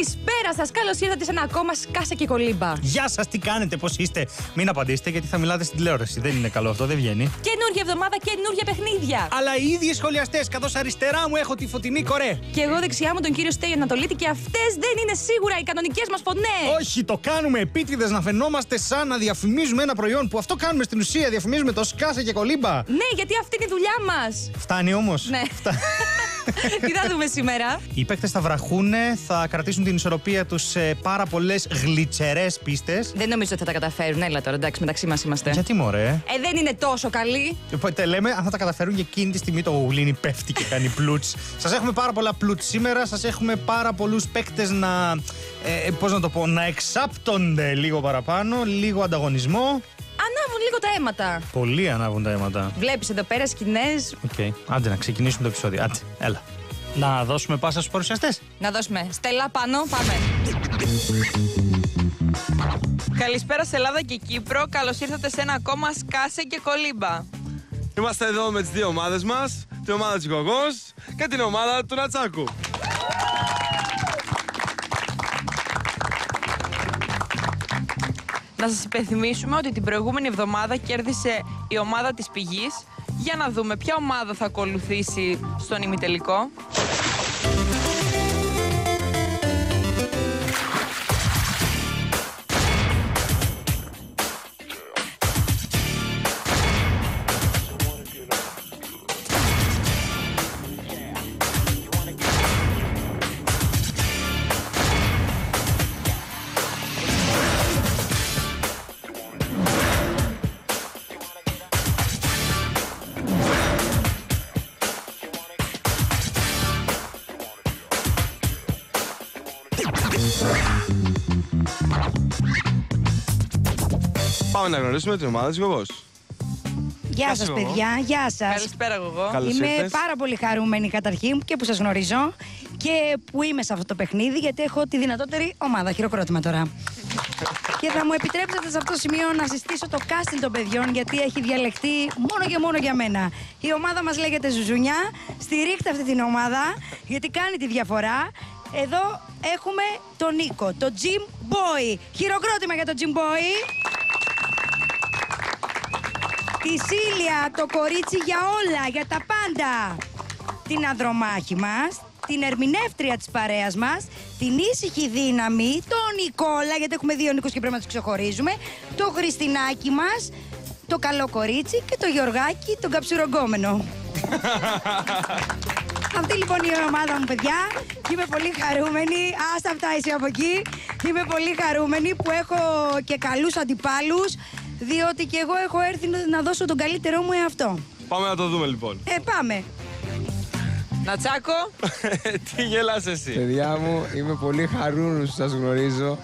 Καλησπέρα σας, καλώς ήρθατε σε ένα ακόμα Σκάσε και Κολύμπα. Γεια σας, τι κάνετε, πώς είστε? Μην απαντήσετε γιατί θα μιλάτε στην τηλεόραση. Δεν είναι καλό αυτό, δεν βγαίνει. Καινούργια εβδομάδα, καινούργια παιχνίδια. Αλλά οι ίδιοι σχολιαστές, καθώς αριστερά μου έχω τη Φωτεινή Κορέ. Και εγώ δεξιά μου τον κύριο Στέιο Ανατολίτη και αυτές δεν είναι σίγουρα οι κανονικές μας φωνές. Όχι, το κάνουμε επίτηδες να φαινόμαστε σαν να διαφημίζουμε ένα προϊόν που αυτό κάνουμε στην ουσία. Διαφημίζουμε το Σκάσε και Κολύμπα. Ναι, γιατί αυτή είναι η δουλειά μας. Φτάνει όμως. Ναι. Τι θα δούμε σήμερα? Οι παίκτες θα βραχούνε, θα κρατήσουν την ισορροπία τους σε πάρα πολλές γλιτσερές πίστες. Δεν νομίζω ότι θα τα καταφέρουν. Έλα τώρα, εντάξει, μεταξύ μας είμαστε. Γιατί μωρέ? Δεν είναι τόσο καλή. Οπότε λέμε, αν θα τα καταφέρουν και εκείνη τη στιγμή το γουγλίνι πέφτει και κάνει πλούτς. Σας έχουμε πάρα πολλά πλούτς σήμερα, σας έχουμε πάρα πολλούς παίκτες να, πώς να το πω, να εξάπτονται λίγο παραπάνω, λίγο ανταγωνισμό. Ανάβουν λίγο τα αίματα. Πολύ ανάβουν τα αίματα. Βλέπεις εδώ πέρα σκηνές. Οκ, άντε να ξεκινήσουμε το επεισόδιο. Άντε, έλα. Να δώσουμε πάσα στους παρουσιαστές. Να δώσουμε. Στέλλα πάνω, πάμε. Καλησπέρα σε Ελλάδα και Κύπρο. Καλώς ήρθατε σε ένα ακόμα Σκάσε και Κολύμπα. Είμαστε εδώ με τις δύο ομάδες μας, την ομάδα της Γογός και την ομάδα του Νατσάκου. Να σας υπενθυμίσουμε ότι την προηγούμενη εβδομάδα κέρδισε η ομάδα της Πηγής. Για να δούμε ποια ομάδα θα ακολουθήσει στον ημιτελικό. Πάμε να γνωρίσουμε την ομάδα της Γογός. Γεια σας, παιδιά. Γεια σας. Καλησπέρα, Γογό. Καλώς Είμαι ήρθες. πάρα πολύ χαρούμενη καταρχήν και που σας γνωρίζω και που είμαι σε αυτό το παιχνίδι, γιατί έχω τη δυνατότερη ομάδα. Χειροκρότημα τώρα. Και θα μου επιτρέψετε σε αυτό το σημείο να συστήσω το casting των παιδιών, γιατί έχει διαλεχτεί μόνο και μόνο για μένα. Η ομάδα μας λέγεται Ζουζουνιά. Στηρίχτε αυτή την ομάδα, γιατί κάνει τη διαφορά. Εδώ έχουμε τον Νίκο, τον Jim Boy. Χειροκρότημα για τον Jim Boy. Τη Σίλια, το κορίτσι για όλα, για τα πάντα. Την ανδρομάχη μας, την ερμηνεύτρια της παρέας μας, την ήσυχη δύναμη, τον Νικόλα, γιατί έχουμε δύο Νίκους και πρέπει να τους ξεχωρίζουμε, το Χριστινάκι μας, το καλό κορίτσι και το Γιωργάκι, τον καψουρογκόμενο. Αυτή λοιπόν η ομάδα μου, παιδιά, και είμαι πολύ χαρούμενη. Άστα αυτά εσύ από εκεί. Είμαι πολύ χαρούμενη που έχω και καλούς αντιπάλους, διότι και εγώ έχω έρθει να δώσω τον καλύτερό μου εαυτό. Πάμε να το δούμε λοιπόν. Πάμε. Νατσάκο. Τι γελάς εσύ? Παιδιά μου, είμαι πολύ χαρούμενος που σας γνωρίζω.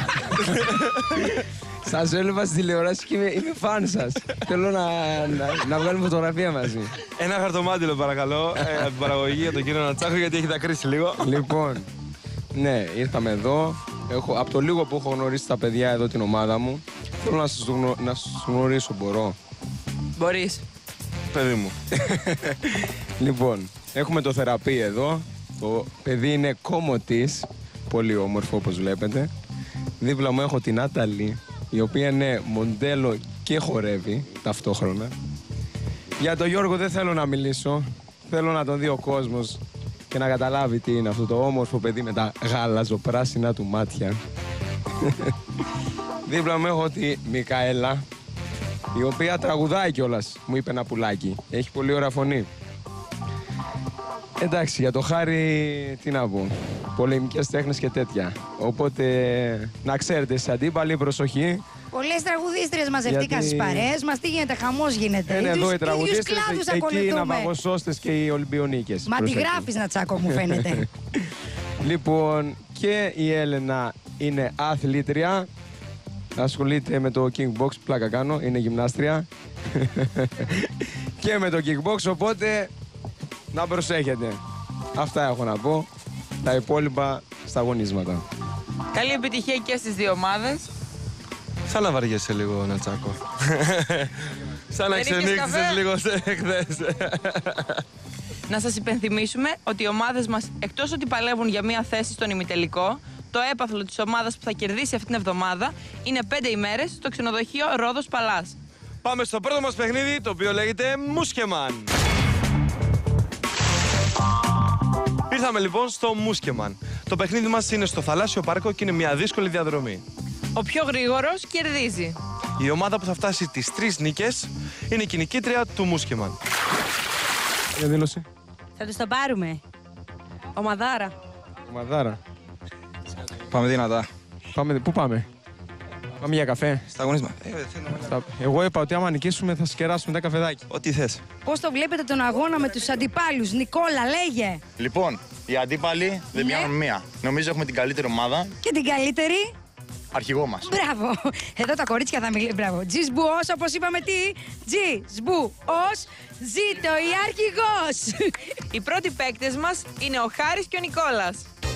Σας έβλεπα στη τηλεόραση και είμαι φαν σας. Θέλω να βγάλουμε φωτογραφία μαζί. Ένα χαρτομάτιλο παρακαλώ από την παραγωγή για τον κύριο Νατσάκο, γιατί έχει δακρύσει λίγο. Λοιπόν, ναι, ήρθαμε εδώ. Από το λίγο που έχω γνωρίσει τα παιδιά εδώ την ομάδα μου, θέλω να σας γνωρίσω, μπορώ? Μπορείς. Παιδί μου. Λοιπόν, έχουμε το θεραπείο εδώ. Το παιδί είναι κομμωτής, πολύ όμορφο όπως βλέπετε. Δίπλα μου έχω την Νάταλη, η οποία είναι μοντέλο και χορεύει ταυτόχρονα. Για τον Γιώργο δεν θέλω να μιλήσω. Θέλω να τον δει ο κόσμος και να καταλάβει τι είναι αυτό το όμορφο παιδί με τα γαλαζοπράσινα του μάτια. Δίπλα μου έχω τη Μικαέλα, η οποία τραγουδάει κιόλας, μου είπε ένα πουλάκι. Έχει πολύ ωραία φωνή. Εντάξει, για το Χάρη, τι να πω. Πολεμικές τέχνες και τέτοια. Οπότε, να ξέρετε, στις αντίπαλοι, προσοχή. Πολλές τραγουδίστριες μαζευτήκαν στις παρέες μας. Τι γίνεται, χαμός γίνεται. Είναι εδώ οι Ίδιους τραγουδίστρες, κλάδους εκεί οι ακολουθούμε. ναυαγοσώστες και οι Ολυμπιονίκες. Μα τη Προσοχή. γράφεις, Νατσάκο, μου φαίνεται. Λοιπόν, και η Έλενα είναι αθλήτρια. Ασχολείται με το kickbox, πλάκα κάνω, είναι γυμνάστρια. Και με το kickbox, οπότε να προσέχετε. Αυτά έχω να πω. Τα υπόλοιπα στα αγωνίσματα. Καλή επιτυχία και στις δύο ομάδες. Σαν να βαριέσαι λίγο, Νατσάκο. Σαν να Δεν είχες ξενύχτησες καφέ? λίγο χθες. Να σας υπενθυμίσουμε ότι οι ομάδες μας, εκτός ότι παλεύουν για μία θέση στον ημιτελικό, το έπαθλο της ομάδας που θα κερδίσει αυτή την εβδομάδα είναι 5 ημέρες στο ξενοδοχείο Ρόδος Παλάς. Πάμε στο πρώτο μας παιχνίδι, το οποίο λέγεται Μούσκεμαν. Ήρθαμε λοιπόν στο Μούσκεμαν. Το παιχνίδι μας είναι στο θαλάσσιο πάρκο και είναι μια δύσκολη διαδρομή. Ο πιο γρήγορος κερδίζει. Η ομάδα που θα φτάσει τις 3 νίκες είναι η νικήτρια του Μούσκεμαν. Για δήλωση. Θα τους το πάρουμε. Ομαδάρα. Ομαδάρα. Πάμε δυνατά. Πού πάμε? Πάμε για καφέ. Στα αγωνίσμα. Εγώ είπα ότι άμα νικήσουμε θα σκεράσουμε τα καφεδάκια. Ό,τι θες. Πώς το βλέπετε τον αγώνα με τους αντιπάλους? Νικόλα, λέγε. Λοιπόν, οι αντίπαλοι δεν Ναι. πιάνουν μία. Νομίζω έχουμε την καλύτερη ομάδα, Και την καλύτερη. αρχηγό μας. Μπράβο. Εδώ τα κορίτσια θα μιλήσουν. Μπράβο. Τζισμπουός, όπως είπαμε τι. Τζισμπουός. Ζήτω η αρχηγός. Οι πρώτοι παίκτες μας είναι ο Χάρης και ο Νικόλας.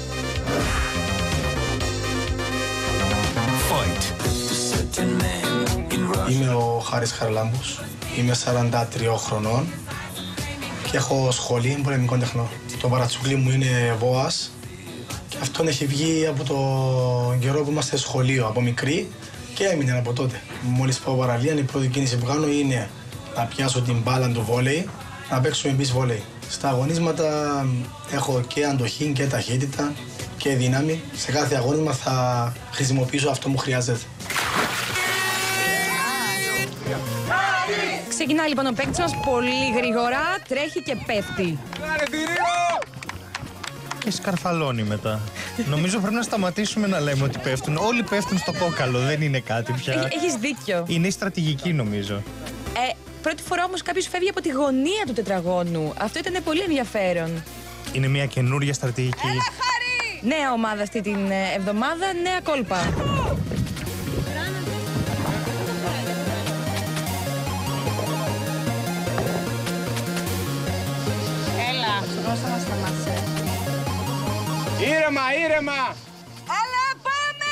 Είμαι ο Χάρης Χαραλάμπους, είμαι 43 χρονών και έχω σχολή πολεμικών τεχνών. Το παρατσούκλι μου είναι ΒΟΑΣ και αυτόν έχει βγει από τον καιρό που είμαστε σχολείο, από μικρή και έμεινε από τότε. Μόλις πάω παραλία, η πρώτη κίνηση που κάνω είναι να πιάσω την μπάλα του βόλεϊ, να παίξουμε εμείς βόλεϊ. Στα αγωνίσματα έχω και αντοχή και ταχύτητα και δύναμη. Σε κάθε αγώνισμα θα χρησιμοποιήσω αυτό που χρειάζεται. Ξεκινάει λοιπόν ο παίκτης μας πολύ γρήγορα, τρέχει και πέφτει. Και σκαρφαλώνει μετά. Νομίζω πρέπει να σταματήσουμε να λέμε ότι πέφτουν. Όλοι πέφτουν στο κόκαλο, δεν είναι κάτι πια. Έχεις δίκιο. Είναι η στρατηγική νομίζω. Πρώτη φορά όμως κάποιος φεύγει από τη γωνία του τετραγώνου. Αυτό ήταν πολύ ενδιαφέρον. Είναι μια καινούργια στρατηγική. Νέα ομάδα αυτή την εβδομάδα, νέα κόλπα. Ήρεμα, ήρεμα! Έλα, πάμε!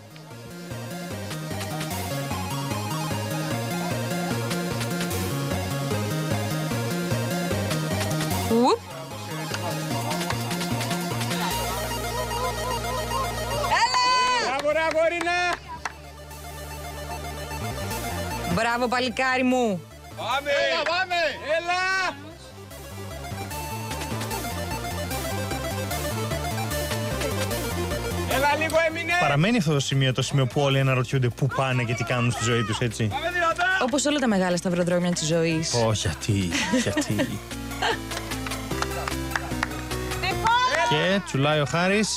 Ουπ. Μπράβο, ρε αγόρινα! Μπράβο παλικάρι μου. Πάμε! Έλα, πάμε! Έλα! Έλα λίγο έμεινε! Παραμένει αυτό το σημείο που όλοι αναρωτιούνται πού πάνε και τι κάνουν στη ζωή τους, έτσι. Πάμε δυνατά! Όπως όλα τα μεγάλα σταυροδρόμια της ζωής. Γιατί. Και τσουλάει ο Χάρης.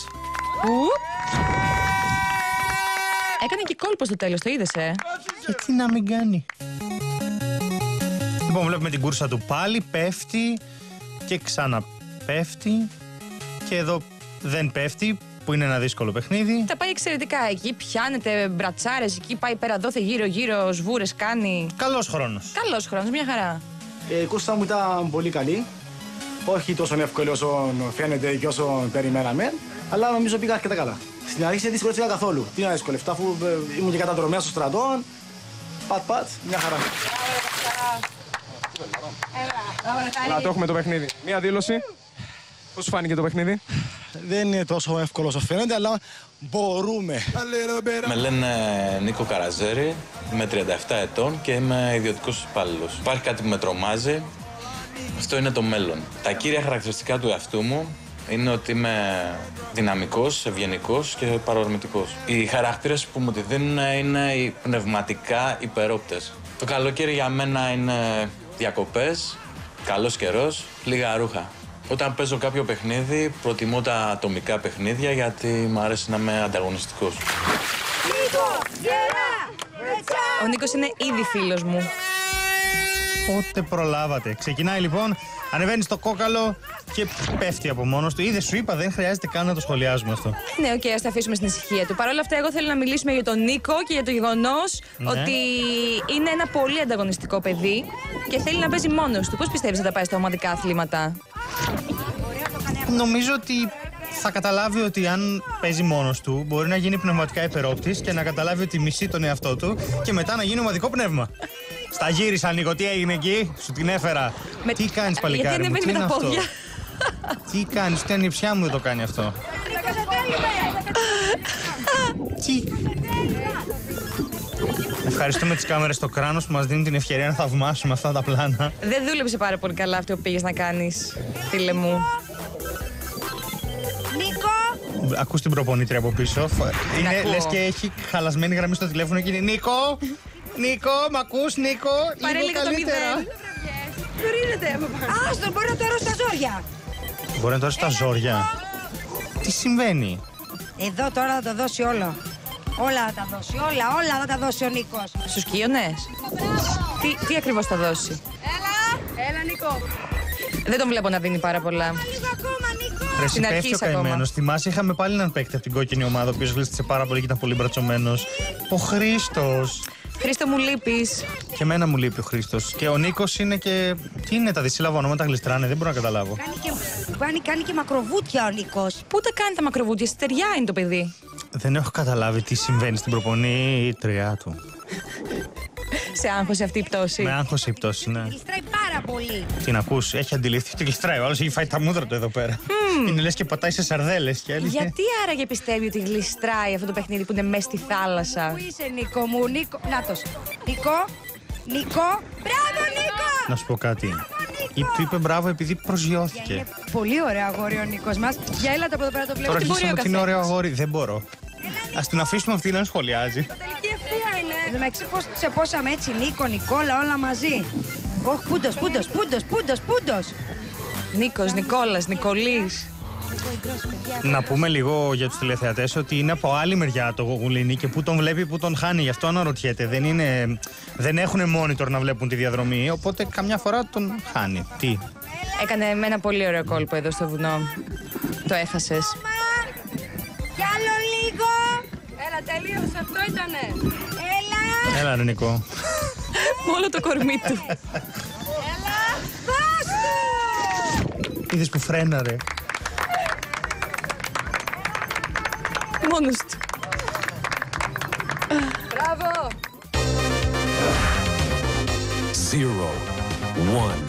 Έκανε και κόλπο στο τέλος, το είδες, Γιατί να μην κάνει. Λοιπόν, βλέπουμε την κούρσα του πάλι, πέφτει και ξαναπέφτει. Και εδώ δεν πέφτει, που είναι ένα δύσκολο παιχνίδι. Τα πάει εξαιρετικά εκεί, πιάνεται μπρατσάρες, εκεί πάει πέρα δόθε γύρω-γύρω, σβούρες κάνει. Καλός χρόνος. Καλός χρόνος, μια χαρά. Η κούρσα μου ήταν πολύ καλή. Όχι τόσο εύκολη όσο φαίνεται και όσο περιμέναμε, αλλά νομίζω πήγα αρκετά καλά. Στην αρχή δεν δυσκολεύτηκα καθόλου. Τι να δυσκολευτώ, αφού ήμουν και καταδρομέας στο στρατό. Πατ, μια χαρά. Να το έχουμε το παιχνίδι. Μία δήλωση. Πώς σου φάνηκε το παιχνίδι? Δεν είναι τόσο εύκολο όσο φαίνεται, αλλά μπορούμε. Με λένε Νίκο Καραζέρη, είμαι 37 ετών και είμαι ιδιωτικός υπάλληλος. Υπάρχει κάτι που με τρομάζει, αυτό είναι το μέλλον. Τα κύρια χαρακτηριστικά του εαυτού μου είναι ότι είμαι δυναμικός, ευγενικός και παρορμητικός. Οι χαρακτήρες που μου τη δίνουν είναι οι πνευματικά υπερόπτες. Το καλοκαίρι για μένα είναι διακοπές, καλός καιρός, λίγα ρούχα. Όταν παίζω κάποιο παιχνίδι, προτιμώ τα ατομικά παιχνίδια γιατί μου αρέσει να είμαι ανταγωνιστικός. Ο Νίκος είναι ήδη φίλος μου. Πότε προλάβατε. Ξεκινάει λοιπόν, ανεβαίνει στο κόκαλο και πέφτει από μόνος του. Είδε, σου είπα, δεν χρειάζεται καν να το σχολιάζουμε αυτό. Ναι, οκ, ας τα αφήσουμε στην ησυχία του. Παρ' όλα αυτά, εγώ θέλω να μιλήσουμε για τον Νίκο και για το γεγονός ότι είναι ένα πολύ ανταγωνιστικό παιδί και θέλει να παίζει μόνος του. Πώς πιστεύεις θα τα πάει στα ομαδικά αθλήματα? Νομίζω ότι θα καταλάβει ότι αν παίζει μόνος του, μπορεί να γίνει πνευματικά υπερόπτης και να καταλάβει ότι μισεί τον εαυτό του και μετά να γίνει ομαδικό πνεύμα. Στα γύρισα, Νίκο, τι έγινε εκεί, σου την έφερα. Τι κάνεις, παλικάρι μου, τι είναι αυτό? Τι κάνεις, την ανιψιά μου δεν το κάνει αυτό. Ευχαριστούμε τις κάμερες στο κράνος που μας δίνουν την ευκαιρία να θαυμάσουμε αυτά τα πλάνα. Δεν δούλεψε πάρα πολύ καλά αυτό που πήγες να κάνεις, φίλε μου. Νίκο! Ακούς την προπονήτρια από πίσω. Είναι λες και έχει χαλασμένη γραμμή στο τηλέφωνο και είναι Νίκο! Νίκο, μ' ακούς, Νίκο! Πάρε λίγο καλύτερα. Κρίνεται. Άστο, μπορεί να το έρθει στα ζόρια. Μπορεί να το έρθει στα ζόρια. Τι συμβαίνει? Εδώ τώρα θα το δώσει όλο. Όλα θα τα δώσει, όλα θα τα δώσει ο Νίκος. Στους Κίονες. Τι ακριβώς θα δώσει? Έλα Νίκο. Δεν τον βλέπω να δίνει πάρα πολλά. Λίγο ακόμα Νίκο. Ρε Στην αρχή συμπέφτει ο ακόμα. καημένος. Θυμάσαι, είχαμε πάλι έναν παίκτη από την κόκκινη ομάδα, ο οποίος γλίστησε πάρα πολύ και ήταν πολύ μπρατσωμένος. Ο Χρήστος. Χρήστο, μου λείπεις. Και εμένα μου λείπει ο Χρήστος. Και ο Νίκος είναι και. Τι είναι, τα δυσύλλαβα ονόματα γλιστράνε, δεν μπορώ να καταλάβω. Κάνει και μακροβούτια ο Νίκος. Πού τα κάνει τα μακροβούτια, στεριά είναι το παιδί. Δεν έχω καταλάβει τι συμβαίνει στην προπονήτριά του. Σε άγχωσε αυτή η πτώση. Με άγχωσε η πτώση, ναι. Γλιστράει πάρα πολύ. Την ακούς, έχει αντιληφθεί ότι γλιστράει. Ο άλλος έχει φάει τα μούδρα του εδώ πέρα. Είναι λες και πατάει σε σαρδέλες και αλήθεια. Γιατί άραγε πιστεύει ότι γλιστράει αυτό το παιχνίδι που είναι μέσα στη θάλασσα? Πού είσαι Νίκο μου, Νίκο. Νάτος. Νίκο. Μπράβο Νίκο. Να σου πω κάτι. Του είπε μπράβο επειδή προσγειώθηκε. Είναι πολύ ωραίο αγόρι ο Νίκος μας. Για έλα το από εδώ πέρα το βλέπω. Τώρα Τι μπορεί αρχίσαμε ο ότι είναι ωραίο καθένας. αγόρι. Δεν μπορώ. Ας την αφήσουμε αυτή να σχολιάζει. Τελική ευθεία είναι. Με εξή σε πόσαμε έτσι Νίκο, Νικόλα, όλα μαζί. Ωχ, πούντος. Νίκος, Νικόλας, Νικολής. Να πούμε λίγο για τους τηλεθεατές ότι είναι από άλλη μεριά το γουγουλίνι και που τον βλέπει, που τον χάνει. Γι' αυτό αναρωτιέται. Δεν έχουν monitor να βλέπουν τη διαδρομή, οπότε καμιά φορά τον χάνει. Τι. Έκανε με ένα πολύ ωραίο κόλπο εδώ στο βουνό. Το έχασες. Κι άλλο λίγο. Έλα, τελείωσε, αυτό ήτανε. Έλα ρε Νικό. Με όλο το κορμί του. Έλα, δώσ' του. Είδες που φρέναρε. Μόνος του. Μπράβο. 0-1.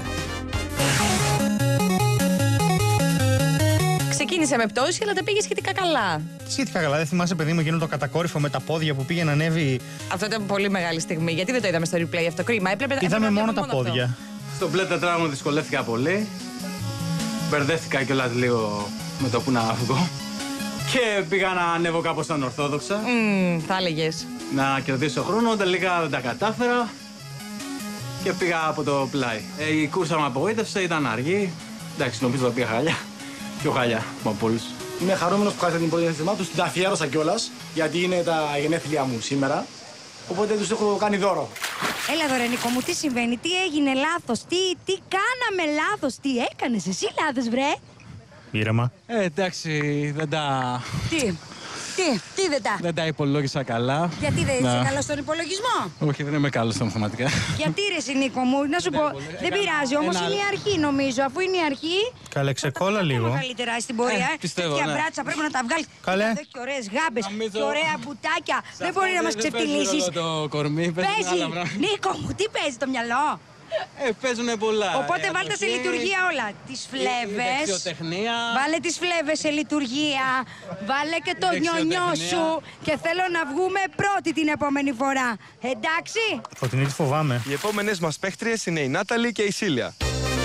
Ξεκίνησε με πτώση, αλλά τα πήγε σχετικά καλά. Σχετικά καλά, δεν θυμάσαι παιδί μου εκείνο το κατακόρυφο με τα πόδια που πήγε να ανέβει. Αυτό ήταν πολύ μεγάλη στιγμή. Γιατί δεν το είδαμε στο replay αυτό? Κρίμα. Είδαμε μόνο τα πόδια. Στο μπλε τετράγωνο δυσκολεύτηκα πολύ. Μπερδεύτηκα κιόλας λίγο με το που να βγω. Και πήγα να ανέβω κάπως ανορθόδοξα. Θα έλεγες. Να κερδίσω χρόνο, τελικά δεν τα κατάφερα. Και πήγα από το πλάι. Η κούρσα με απογοήτευσε, ήταν αργή. Εντάξει, νομίζω ότι πήγα χαλιά. Πιο χαλιά από όλους. Είμαι χαρούμενος που χάσατε την πρώτη θέση του. Την αφιέρωσα κιόλας, γιατί είναι τα γενέθλιά μου σήμερα. Οπότε τους έχω κάνει δώρο. Έλα εδώ ρε Νίκο μου, τι συμβαίνει, τι έγινε λάθος, τι κάναμε λάθος, τι έκανες εσύ λάθος βρε. Ήρεμα. Εντάξει, δεν τα... Τι δεν τα. Δεν τα υπολόγισα καλά. Γιατί δεν είσαι καλός στον υπολογισμό? Όχι, δεν είμαι καλός στα μαθηματικά. Γιατί ρε εσύ Νίκο μου, να σου πω, δεν πειράζει, όμως είναι η αρχή νομίζω, αφού είναι η αρχή. Καλέ, ξεκόλα λίγο. Καλύτερα στην πορεία, πιστεύω, τέτοια ναι. μπράτσα πρέπει να τα βγάλεις. Καλέ. Εδώ έχει ωραίες γάμπες και ωραία μπουτάκια, δεν μπορεί να μας ξεφτυλίσεις. Το κορμί, Παίζει, Νίκο μου, τι παίζει το μυαλό? παίζουν πολλά. Οπότε βάλτε σε λειτουργία όλα. Τις φλέβες. Δεξιοτεχνία. Βάλε τις φλέβες σε λειτουργία. Βάλε και το νιονιό σου. Και θέλω να βγούμε πρώτη την επόμενη φορά. Εντάξει. Φωτεινή, τη φοβάμαι. Οι επόμενες μας παίχτριες είναι η Νάταλη και η Σίλια.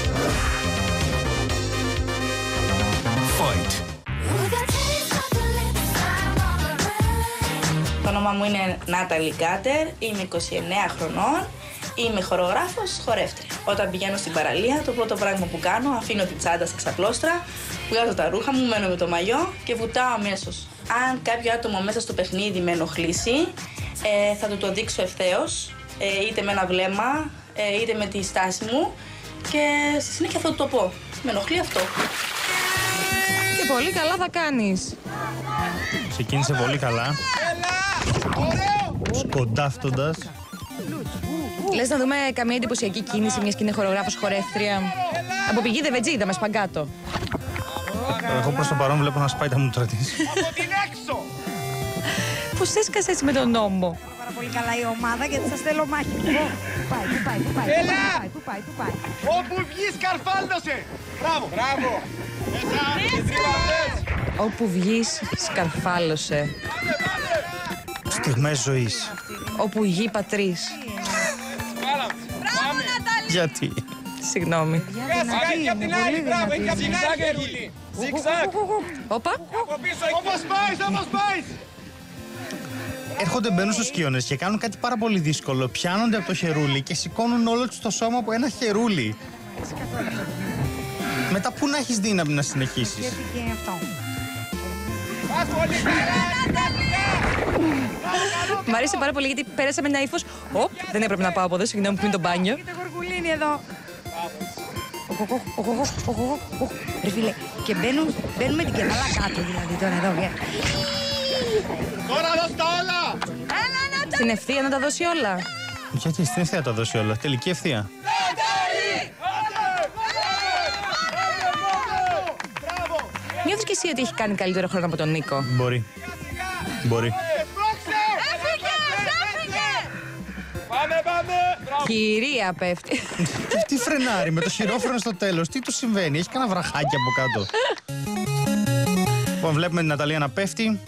Fight. Το όνομα μου είναι Νάταλη Γκάτερ, είμαι 29 χρονών. Είμαι χορογράφος, χορεύτρια. Όταν πηγαίνω στην παραλία, το πρώτο πράγμα που κάνω, αφήνω τη τσάντα στη ξαπλώστρα, βγάζω τα ρούχα μου, μένω με το μαγιό και βουτάω αμέσως. Αν κάποιο άτομο μέσα στο παιχνίδι με ενοχλήσει, θα του το δείξω ευθέως, είτε με ένα βλέμμα, είτε με τη στάση μου και στη συνέχεια θα του το πω. Με ενοχλεί αυτό. Και πολύ καλά θα κάνεις. Ξεκίνησε πολύ καλά. Σκοντάφτοντας. Λες να δούμε καμία εντυπωσιακή κίνηση, μιας και είναι χορογράφος, χορεύτρια. Από πηγή δε βετζίδα με σπαγκάτο. Εγώ προς το παρόν βλέπω να σπάει τα μούτρα της. Από την έξω! Πώς έσκασε έτσι με τον νόμο? Πάρα πολύ καλά η ομάδα γιατί σας θέλω μάχη. Πού πάει. Όπου βγεις καρφάλωσε! Μπράβο! Μέσα! Όπου βγεις, σκαρφάλωσε. Στιγμές ζωής. Όπου γη πατρίς. Γιατί? Συγγνώμη. Έχει από την άλλη, μπράβο, έχει από την άλλη. Ζιγ-ζακ. Όπα. Όπως πάει. Έρχονται, μπαίνουν στους σκίονες και κάνουν κάτι πάρα πολύ δύσκολο. Πιάνονται από το χερούλι και σηκώνουν όλο τους το σώμα από ένα χερούλι. Μετά πού να έχεις δύναμη να συνεχίσεις? Γιατί και αυτό. Μ' αρέσει πάρα πολύ γιατί πέρασα με ένα ύφος. Οπ, δεν έπρεπε να πάω από εδώ, συγγνώμη που είναι το μπάνιο. Και το γοργουλίνι εδώ. Ρε φίλε, και μπαίνουν με την κεφαλά κάτω δηλαδή τώρα εδώ. Τώρα δώσ' τα όλα! Στην ευθεία να τα δώσει όλα. Γιατί στην ευθεία τα δώσει όλα? Τελική ευθεία. Νιώθεις και εσύ ότι έχει κάνει καλύτερο χρόνο από τον Νίκο? Μπορεί. Πάμε! Κυρία πέφτει. Τι φρενάρει με το χειρόφρενο στο τέλος? Τι του συμβαίνει? Έχει κανένα βραχάκι από κάτω? Λοιπόν, βλέπουμε την Ναταλία να πέφτει.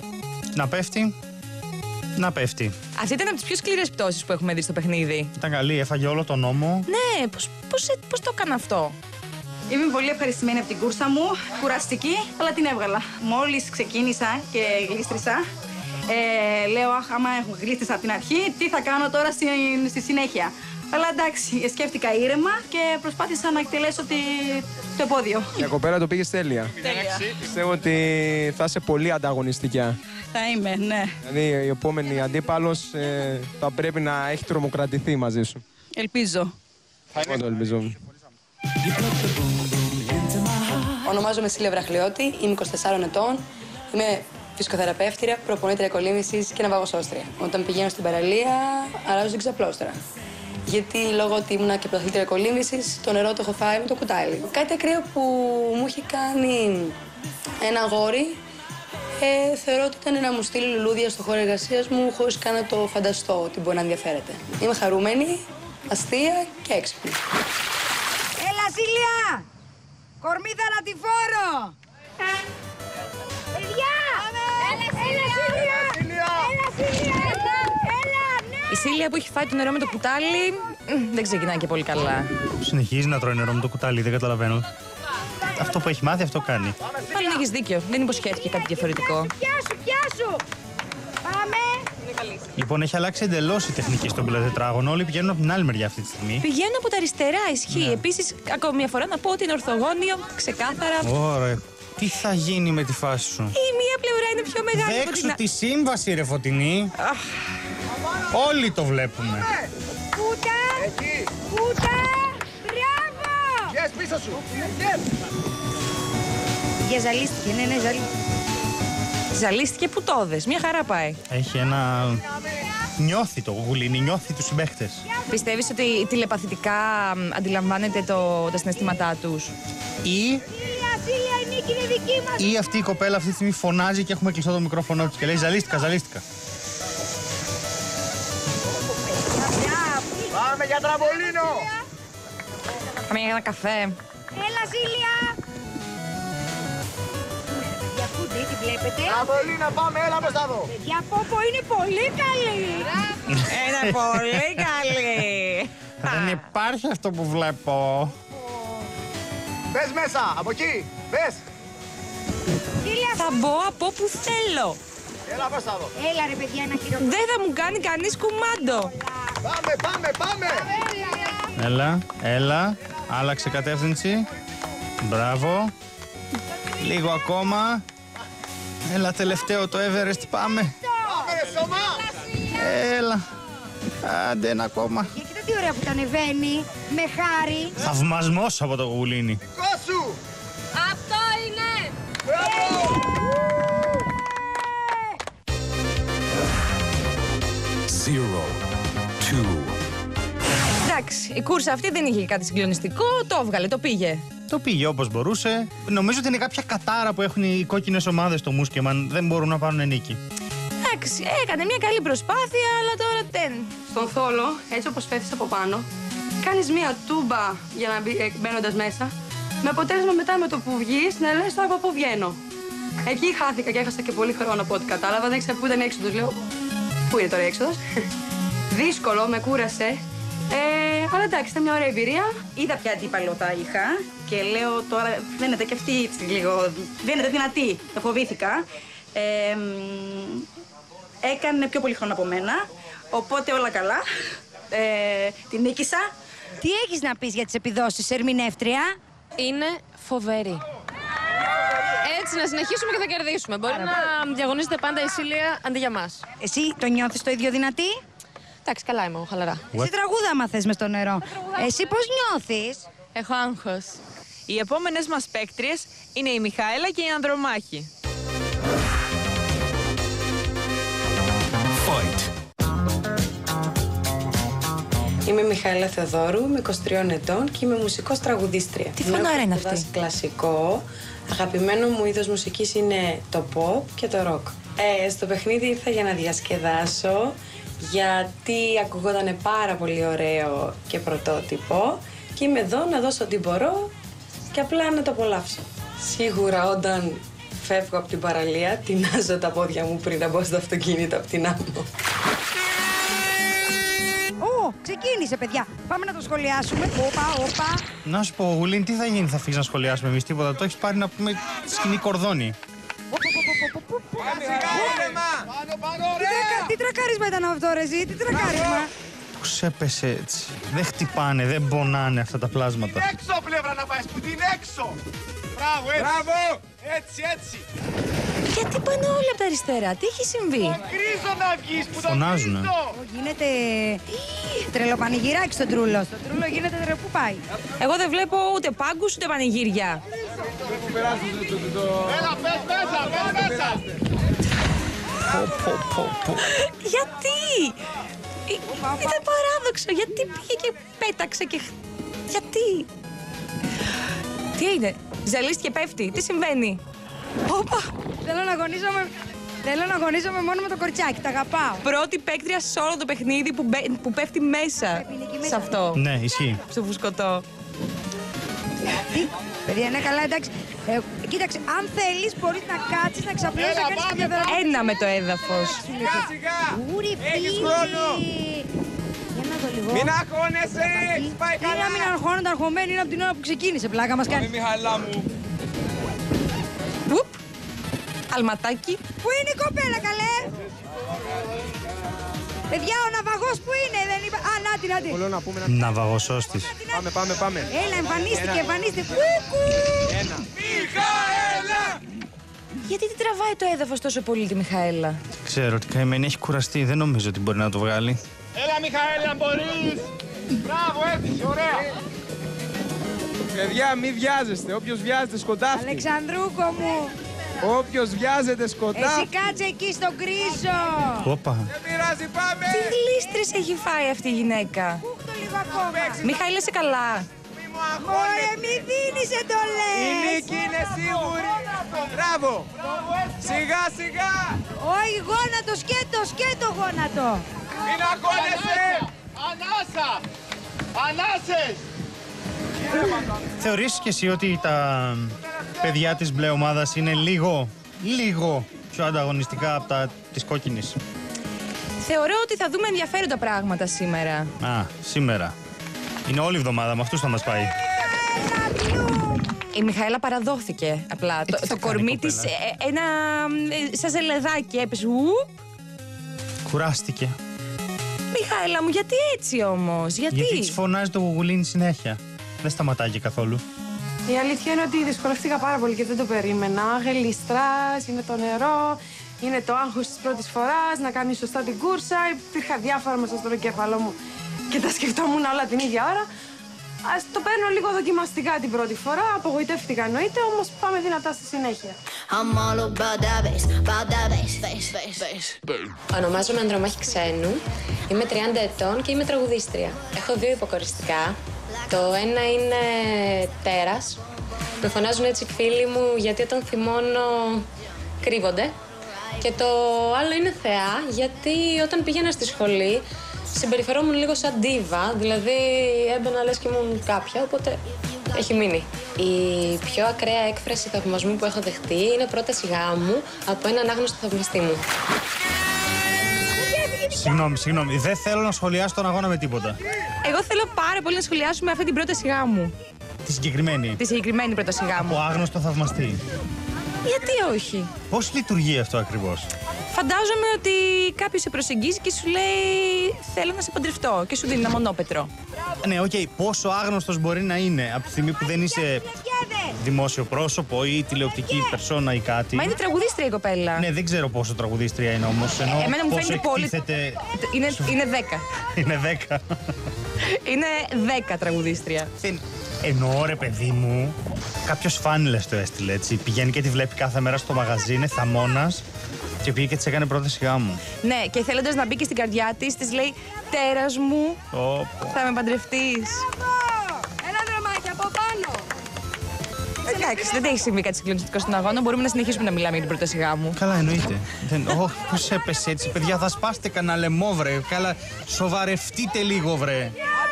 Να πέφτει. Αυτή ήταν από τις πιο σκληρές πτώσεις που έχουμε δει στο παιχνίδι. Ήταν καλή, έφαγε όλο τον νόμο. Ναι, πώς το έκανα αυτό? Είμαι πολύ ευχαριστημένη από την κούρσα μου, κουραστική, αλλά την έβγαλα. Μόλις ξεκίνησα και γλίστρισα, λέω, άμα γλίστρισα από την αρχή, τι θα κάνω τώρα στη συνέχεια. Αλλά εντάξει, σκέφτηκα ήρεμα και προσπάθησα να εκτελέσω το επώδιο. Η κοπέλα το πήγε τέλεια. Πιστεύω ότι θα είσαι πολύ ανταγωνιστικά. Θα είμαι, ναι. Δηλαδή η επόμενη αντίπαλος θα πρέπει να έχει τρομοκρατηθεί μαζί σου. Ελπίζω. Εγώ το ελπίζω. Ονομάζομαι Σίλια Βραχλιώτη, είμαι 24 ετών, είμαι φυσικοθεραπεύτρια, προπονήτρια κολύμβησης και ναυαγοσώστρια. Όταν πηγαίνω στην παραλία, αράζω την ξαπλώστρα. Γιατί λόγω ότι ήμουν και πρωταθλήτρια κολύμβησης, το νερό το έχω φάει με το κουτάλι. Κάτι ακραίο που μου είχε κάνει ένα αγόρι, θεωρώ ότι ήταν να μου στείλει λουλούδια στο χώρο εργασίας μου, χωρίς καν να το φανταστώ ότι μπορεί να ενδιαφέρεται. Είμαι χαρούμενη, αστεία και έξυπνη. Έλα, Σίλια! Κορμί θαλατηφόρο! Παιδιά! Έλα, Σίλια! Η Σίλια που έχει φάει το νερό με το κουτάλι δεν ξεκινάει και πολύ καλά. Συνεχίζει να τρώει νερό με το κουτάλι, δεν καταλαβαίνω. Αυτό που έχει μάθει, αυτό κάνει. Πάλι έχεις δίκιο. Δεν υποσχέθηκε κάτι διαφορετικό. Πιάσου! Πάμε! Λοιπόν, έχει αλλάξει εντελώς η τεχνική στον πυλοτετράγωνο. Όλοι πηγαίνουν από την άλλη μεριά αυτή τη στιγμή. Πηγαίνω από τα αριστερά, ισχύει. Επίσης, ακόμη μια φορά να πω ότι είναι ορθογώνιο, ξεκάθαρα. Ωραία. Τι θα γίνει με τη φάση σου? Η μία πλευρά είναι πιο μεγάλη από Δέξου την τη σύμβαση, ρε Φωτεινή. Όλοι το βλέπουμε. Κούτα! Μπράβο! Yes, πίσω σου! Ζαλίστηκε, ναι, ζαλίστηκε. Ζαλίστηκε που το δες. Μια χαρά πάει. Έχει ένα... Νιώθει το γουλίνι, νιώθει τους συμπαίχτες. Πιστεύεις ότι τηλεπαθητικά αντιλαμβάνεται τα συναισθήματά τους? Σίλια, η νίκη είναι δική μας! Ή αυτή η κοπέλα αυτή τη στιγμή φωνάζει και έχουμε κλειστό το μικρόφωνο της και λέει ζαλίστηκα. Πάμε για τραμπολίνο! Πάμε για ένα καφέ. Έλα, Σίλια! Για ακούτε, τι βλέπετε? Τραμπολίνο, πάμε, έλα προς τα δω! Για Πόπο είναι πολύ καλή! Είναι πολύ καλή! Δεν υπάρχει αυτό που βλέπω. Μπες μέσα, από εκεί, μπες! Θα μπω από όπου θέλω. Έλα προς τα δω! Έλα ρε παιδιά, ένα χειροκρότημα. Δεν θα μου κάνει κανείς κουμάντο. Πάμε! Έλα. Άλλαξε κατεύθυνση. Μπράβο. Λίγο ακόμα. Έλα, τελευταίο το Everest, πάμε. Πάμε, σώμα! Έλα. Άντε ένα ακόμα. Για κοίτα τι ωραία που τα ανεβαίνει, με χάρη. Θαυμασμός από το γουλίνι. Δικό σου! Αυτό είναι! Εντάξει, η κούρσα αυτή δεν είχε κάτι συγκλονιστικό, το έβγαλε, το πήγε. Το πήγε όπως μπορούσε. Νομίζω ότι είναι κάποια κατάρα που έχουν οι κόκκινες ομάδες στο Μούσκεμαν. Δεν μπορούν να πάρουν νίκη. Εντάξει, έκανε μια καλή προσπάθεια, αλλά τώρα δεν. Στον θόλο, έτσι όπως πέφτεις από πάνω, κάνεις μια τούμπα για να μπαίνοντας μέσα, με αποτέλεσμα μετά με το που βγεις να λες από πού βγαίνω. Εκεί χάθηκα και έχασα και πολύ χρόνο από ό,τι κατάλαβα. Δεν ήξερα πού ήταν η έξοδος. Λέω, πού είναι τώρα η έξοδος. Δύσκολο, με κούρασε. Αλλά εντάξει, ήταν μια ωραία εμπειρία. Είδα ποια αντίπαλο τα είχα και λέω τώρα φαίνεται και αυτή έτσι λίγο. Φαίνεται δυνατή. Το φοβήθηκα. Έκανε πιο πολύ χρόνο από μένα. Οπότε όλα καλά. Την νίκησα. Τι έχεις να πεις για τις επιδόσεις, ερμηνεύτρια? Είναι φοβερή. Έτσι να συνεχίσουμε και θα κερδίσουμε. Μπορεί να διαγωνίζεται πάντα η Σίλια αντί για μας. Εσύ το νιώθεις το ίδιο δυνατή? Εντάξει, καλά είμαι, χαλαρά. Εσύ τραγούδα άμα θες μες στο νερό. Εσύ πώς νιώθεις? Έχω άγχος. Οι επόμενες μας παίκτριες είναι η Μιχαέλα και η Ανδρομάχη. Είμαι η Μιχαέλα Θεοδόρου, είμαι 23 ετών και είμαι μουσικός τραγουδίστρια. Τι φωνάρα είναι αυτή? Κλασικό. Αγαπημένο μου είδος μουσικής είναι το pop και το rock. Στο παιχνίδι ήρθα για να διασκεδάσω, γιατί ακουγόταν πάρα πολύ ωραίο και πρωτότυπο και είμαι εδώ να δώσω ό,τι μπορώ και απλά να το απολαύσω. Σίγουρα όταν φεύγω από την παραλία, τεινάζω τα πόδια μου πριν να μπω στο αυτοκίνητο από την άμμο. Ξεκίνησε, παιδιά. Πάμε να το σχολιάσουμε. Όπα. Να σου πω, Γουλήν, τι θα γίνει, θα φύγεις να σχολιάσουμε εμείς τίποτα? Το έχεις πάρει να πούμε σκηνή κορδόνι. Τι τρακάρισμα ήταν αυτό, ρε εσύ, τι τρακάρισμα? Πώς έπεσε έτσι? Δεν χτυπάνε, δεν πονάνε αυτά τα πλάσματα. Την έξω πλευρά να πάει, που την έξω! Μπράβο, έτσι! Μπράβο! Έτσι! Γιατί πάνε όλα από τα αριστερά, τι έχει συμβεί? Γκρίζο να βγεις, που φωνάζουνε. Γίνεται τρελοπανηγυράκι στον Τρούλο. Στον Τρούλο γίνεται πού πάει? Εγώ δεν βλέπω ούτε πάγκους ούτε πανηγύρια. Έλα, πες μέσα! Γιατί? Ήταν παράδοξο, γιατί πήγε και πέταξε και... Γιατί? Τι είναι, ζαλίστηκε και πέφτει, τι συμβαίνει? Όπα! Θέλω να αγωνίζομαι μόνο με το κοριτσάκι, τα αγαπάω. Πρώτη παίκτρια σε όλο το παιχνίδι που πέφτει μέσα σε αυτό. Ναι, ισχύει. Στο φουσκωτό. Παιδιά, είναι καλά, εντάξει. Κοίταξε, αν θέλεις μπορείς να κάτσεις, να ξαπλώσεις, να κάνεις κάποια δώρα. Ένα με το έδαφος. Σιγά! Ούρι, Έχεις χρόνο! Για να δω λίγο. Μην αγχώνεσαι! Πάει καλά! Τι να μην αγχώνονται, αγχωμένοι είναι από την ώρα που ξεκίνησε, πλάκα μας κάνει. Πάμε, Μιχαλά μου! Ουπ! Αλματάκι. Πού είναι η κοπέλα, καλέ? Παιδιά, ο ναυαγός που είναι, δεν είπα. Α, νάτι. Όλο να πούμε Ναυαγωσός της. Πάμε. Έλα, εμφανίστηκε. Κούκου! Ένα. Μιχαέλα! Γιατί τι τραβάει το έδαφος τόσο πολύ τη Μιχαέλα? Ξέρω ότι καημένη έχει κουραστεί, δεν νομίζω ότι μπορεί να το βγάλει. Έλα, Μιχαέλα, μπορείς! Μπράβο, έτσι, ωραία! Παιδιά, μη βιάζεστε. Όποιος βιάζεται σκοτάφτει. Αλεξανδρούκο μου! Όποιος βιάζεται σκοτάφτει. Εσύ κάτσε εκεί στον κρίζο! Όπα. Δεν πειράζει, πάμε! Τι γλίστρες έχει φάει αυτή η γυναίκα? Κούχτω λίγο ακόμα! Μιχαήλ, είσαι καλά? Μη μου αγχώνεσαι. Ωραία, μη δίνεις εντολές! Η νίκη είναι σίγουρη. Μπράβο! Σιγά! Όχι, γόνατο, σκέτο γόνατο! Μην αγχώνεσαι! Ανάσα! Ανάσες! Θεωρείς και εσύ ότι τα παιδιά της μπλε ομάδας είναι λίγο πιο ανταγωνιστικά από τα της κόκκινης? Θεωρώ ότι θα δούμε ενδιαφέροντα πράγματα σήμερα. Α, σήμερα. Είναι όλη η εβδομάδα, με αυτούς θα μας πάει. Η Μιχαέλα παραδόθηκε απλά. Το κορμί της σαν ζελεδάκι έπεσε. Κουράστηκε. Μιχαέλα μου, γιατί έτσι όμως? Γιατί της φωνάζει το γουγουλίνι συνέχεια. Δεν σταματάει και καθόλου. Η αλήθεια είναι ότι δυσκολευτήκα πάρα πολύ και δεν το περίμενα. Γελιστράς, είναι το νερό, είναι το άγχος της πρώτης φοράς, να κάνει σωστά την κούρσα. Υπήρχα διάφορα μέσα στον εγκέφαλό μου και τα σκεφτόμουν όλα την ίδια ώρα. Ας το παίρνω λίγο δοκιμαστικά την πρώτη φορά, απογοητεύτηκα εννοείται, όμως πάμε δυνατά στη συνέχεια. Ονομάζομαι Ανδρομάχη Ξένου, είμαι 30 ετών και είμαι τραγουδίστρια. Έχω 2 υποκοριστικά. Το ένα είναι Τέρας. Με φωνάζουν έτσι οι φίλοι μου γιατί όταν θυμώνω κρύβονται. Και το άλλο είναι Θεά, γιατί όταν πήγαινα στη σχολή συμπεριφερόμουν λίγο σαν ντίβα, δηλαδή έμπαινα λες και ήμουν κάποια, οπότε Έχει μείνει. Η πιο ακραία έκφραση θαυμασμού που έχω δεχτεί είναι πρόταση γάμου από έναν άγνωστο θαυμαστή μου. Συγγνώμη. Δεν θέλω να σχολιάσω τον αγώνα με τίποτα. Εγώ θέλω πάρα πολύ να σχολιάσουμε αυτή την πρόταση γάμου. Τη συγκεκριμένη. Τη συγκεκριμένη πρόταση γάμου. Από άγνωστο θαυμαστή. Γιατί όχι? Πώς λειτουργεί αυτό ακριβώς? Φαντάζομαι ότι κάποιος σε προσεγγίζει και σου λέει θέλω να σε παντρευτώ και σου δίνει ένα μονόπετρο. Ναι, οκ. Πόσο άγνωστος μπορεί να είναι από τη στιγμή που δεν είσαι δημόσιο πρόσωπο ή τηλεοπτική περσόνα ή κάτι. Μα είναι τραγουδίστρια η κοπέλα. Ναι, δεν ξέρω πόσο τραγουδίστρια είναι όμως. Εμένα μου φαίνεται πολύ. Είναι 10. Είναι 10. Είναι 10 τραγουδίστρια. Εννοώ, ρε παιδί μου, κάποιος φάνηλες το έστειλε, έτσι. Πηγαίνει και τη βλέπει κάθε μέρα στο μαγαζί, είναι θαμώνας και πήγε και της έκανε πρόταση γάμου. Ναι, και θέλοντας να μπει και στην καρδιά της, της λέει τέρας μου, θα με παντρευτείς. Ένα δρομάκι από πάνω. Εντάξει, δεν έχει συμβεί κάτι συγκλονιστικό στον αγώνα. Μπορούμε να συνεχίσουμε να μιλάμε για την πρόταση γάμου. Καλά, εννοείται. Πώς έπεσε έτσι, παιδιά, θα σπάσετε κανένα λαιμό, βρε. Καλά, σοβαρευτείτε λίγο, βρε.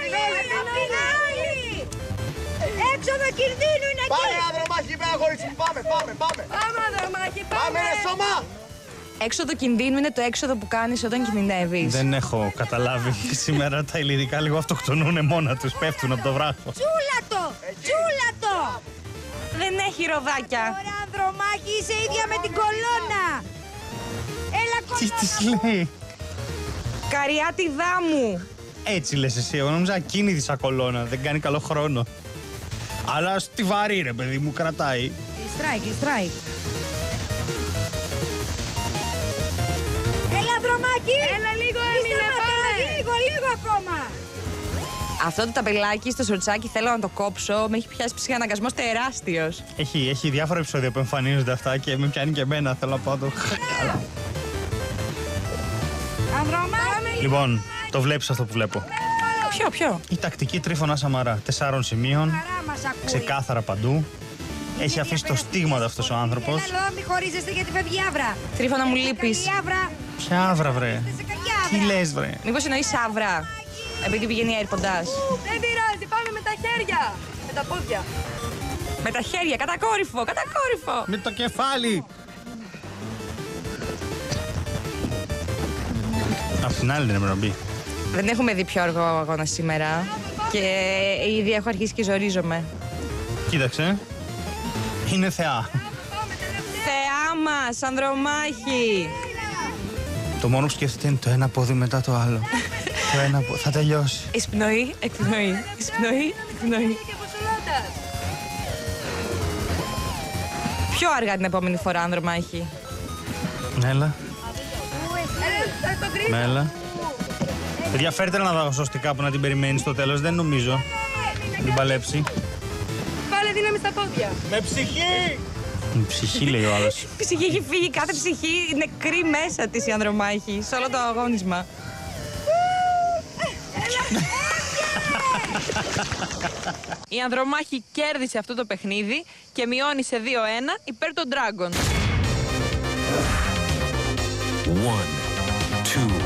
Έξοδο κινδύνου είναι εκεί. Πάμε ανδρομάχη, πέρα κορίτσι μου, πάμε. Πάμε ανδρομάχη, Πάμε ρε σώμα. Έξοδο κινδύνου είναι το έξοδο που κάνεις όταν κινδυνεύεις. Δεν έχω καταλάβει. Σήμερα τα ελληνικά λίγο αυτοκτονούν μόνα τους, πέφτουν από το βράχο. Τσούλατο. Δεν έχει ροδάκια. Ωραία ανδρομάχη, είσαι ίδια με την κολόνα. Έλα Τι της λέει? Καριάτη δάμου. Έτσι λες εσύ, εγώ νόμιζα ακίνητη σαν κολόνα, δεν κάνει καλό χρόνο. Αλλά στιβαρή ρε παιδί μου, κρατάει. Κλειστράει. Έλα δρομάκι. Έλα λίγο έμεινε, πάμε. Λίγο ακόμα. Αυτό το ταπελάκι στο σορτσάκι θέλω να το κόψω. Με έχει πιάσει ψυχαναγκασμός τεράστιος. Έχει διάφορα επεισόδια που εμφανίζονται αυτά και με πιάνει και εμένα. Θέλω να πάω το. Λοιπόν, το βλέπεις αυτό που βλέπω? Ποιο? Η τακτική Τρίφωνα Σαμαρά. 4 σημείων. Ξεκάθαρα παντού. Έχει αφήσει το στίγμα του αυτός ο άνθρωπος. Έλα εδώ, μη χωρίζεστε γιατί φεύγει η άβρα. Τρίφωνα μου λείπεις. Ποια άβρα, βρε? Τι λες, βρε? Μήπως εννοείς άβρα? Επειδή πηγαίνει αερποντάζ. Δεν πειράζει, πάμε με τα χέρια. Με τα πόδια. Με τα χέρια, κατακόρυφο. Με το κεφάλι. Απ' την άλλη δεν έπρεπε να μπει. Δεν έχουμε δει πιο αργό αγώνα σήμερα και ήδη έχω αρχίσει και ζορίζομαι. Κοίταξε. Είναι θεά. Θεά μας, ανδρομάχη. Το μόνο που σκέφτεται είναι το ένα πόδι μετά το άλλο. Το ένα πόδι. Θα τελειώσει. Εισπνοή, εκπνοή. Εισπνοή, εκπνοή. Πιο αργά την επόμενη φορά, ανδρομάχη. Έλα. Έλα. Παιδιά, φέρτε ένα δαγοσωστικά που να την περιμένει στο τέλος. Δεν νομίζω να την παλέψει. Βάλε δύναμη στα πόδια. Με ψυχή. Με ψυχή λέει ο άλλος. Η ψυχή έχει φύγει, κάθε ψυχή νεκρή μέσα της η ανδρομάχη, σε όλο το αγώνισμα. Η ανδρομάχη κέρδισε αυτό το παιχνίδι και μειώνει σε 2-1 υπέρ των Dragon. 1, 2.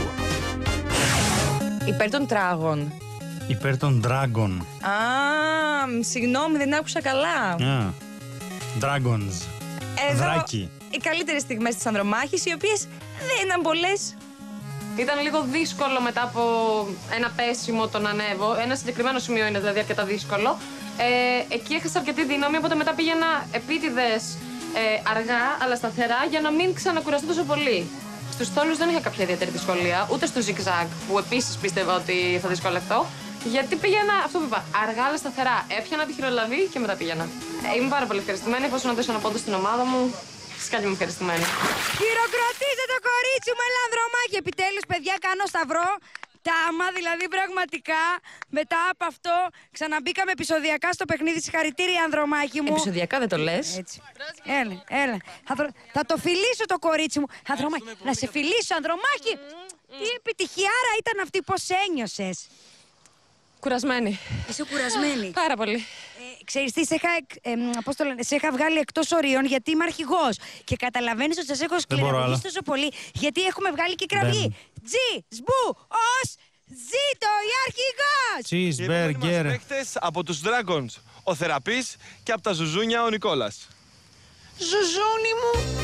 Υπέρ των τράγων. Υπέρ των Dragon. Α, συγγνώμη, δεν άκουσα καλά. Dragons. Εδώ Δράκι. οι καλύτερες στιγμές της ανδρομάχης, οι οποίες δεν ήταν πολλές. Ήταν λίγο δύσκολο μετά από ένα πέσιμο το να ανέβω. Ένα συγκεκριμένο σημείο είναι δηλαδή αρκετά δύσκολο. Εκεί έχασα αρκετή δύναμη, οπότε μετά πήγαινα επίτηδες αργά αλλά σταθερά για να μην ξανακουραστώ τόσο πολύ. Στους στόλους δεν είχα κάποια ιδιαίτερη δυσκολία, ούτε στο zigzag που επίσης πίστευα ότι θα δυσκολευτώ. Γιατί πήγαινα, αυτό που είπα, αργά αλλά σταθερά. Έπιανα τη χειρολαβή και μετά πήγαινα. Είμαι πάρα πολύ ευχαριστημένη. Εφόσον να δώσω ένα πόντο στην ομάδα μου, φυσικά και είμαι ευχαριστημένη. Χειροκροτήστε το κορίτσι μου, έλα ανδρομάχη. Επιτέλους, παιδιά, κάνω σταυρό. Τάμα, δηλαδή πραγματικά μετά από αυτό ξαναμπήκαμε επεισοδιακά στο παιχνίδι. Συγχαρητήρια, ανδρομάχη μου. Επεισοδιακά δεν το λες. Έτσι. Έλα. Θα το φιλήσω το κορίτσι μου. Ανδρομάχη, να σε φιλήσω, ανδρομάχη. Τι επιτυχιάρα ήταν αυτή, πώς ένιωσες? Κουρασμένη. Είσαι κουρασμένη. Πάρα πολύ. Ξέρεις τι, σε είχα βγάλει εκτός ορίων γιατί είμαι αρχηγός. Και καταλαβαίνεις ότι σας έχω σκληραγωγήσει τόσο πολύ γιατί έχουμε βγάλει και κραυγή. Τζι, σμπου, ως, Ζήτω η αρχηγός! Cheeseburger. Παίκτες από τους Dragons, ο Θεραπής, και από τα Ζουζούνια ο Νικόλας. Ζουζούνι μου!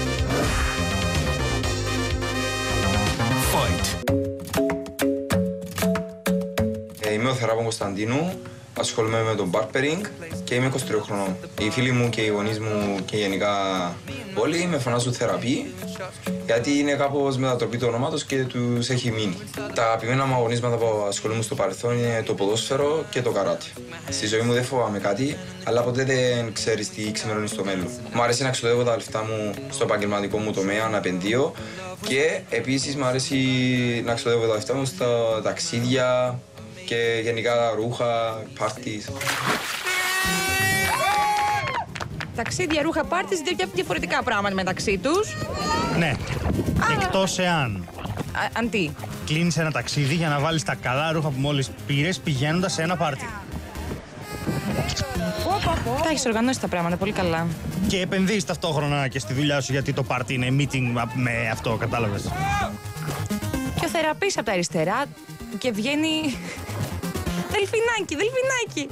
Fight. Είμαι ο Θεράπων Κωνσταντίνου, ασχολούμαι με τον barbering και είμαι 23 χρονών. Οι φίλοι μου και οι γονείς μου και γενικά όλοι με φωνάζουν Θεραπή, γιατί είναι κάπως μετατροπή του ονόματος και τους έχει μείνει. Τα αγαπημένα μου αγωνίσματα που ασχολούμαι στο παρελθόν είναι το ποδόσφαιρο και το καράτε. Στη ζωή μου δεν φοβάμαι κάτι, αλλά ποτέ δεν ξέρεις τι ξημερώνει στο μέλλον. Μου αρέσει να ξοδεύω τα λεφτά μου στο επαγγελματικό μου τομέα, να επενδύω, και επίσης μου αρέσει να ξοδεύω τα λεφτά μου στα ταξίδια και γενικά ρούχα, πάρτις. Ταξίδια, ρούχα, πάρτις, διαφορετικά πράγματα μεταξύ τους. Ναι. Εκτός εάν. Αν τι. Κλείνεις ένα ταξίδι για να βάλεις τα καλά ρούχα που μόλις πήρες πηγαίνοντας σε ένα πάρτι. Τα έχεις οργανώσει τα πράγματα πολύ καλά. Και επενδύεις ταυτόχρονα και στη δουλειά σου, γιατί το πάρτι είναι meeting με αυτό, κατάλαβες. Και ο Θεραπής από τα αριστερά και βγαίνει. Δελφινάκι, δελφινάκι.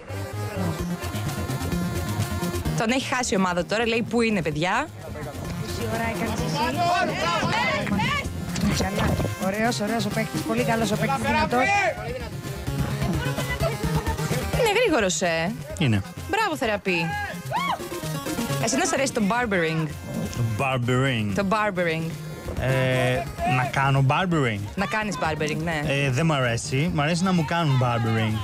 Τον έχει χάσει η ομάδα τώρα, λέει πού είναι, παιδιά. Πόση ώρα έκανες εσύ? Ωραίος ο παίκτης, πολύ καλός ο παίκτης, δυνατός. Είναι γρήγορος, Είναι. Μπράβο, Θεραπή. Εσένα σ' αρέσει το barbering. Το barbering. Να κάνω barbering. Να κάνεις barbering, ναι. Δεν μ' αρέσει. Μ' αρέσει να μου κάνουν barbering.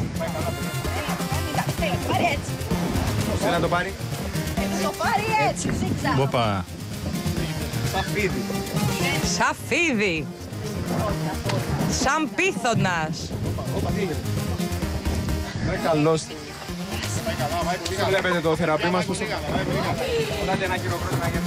Να το πάρει. Το πάρει έτσι, ζήτσα. Όπα. Σαφίδι. Σαφίδι. Σαν πίθωνας. Είναι καλός. Βλέπετε το Θεραπή μας που... Δάτε ένα χειροκρότημα για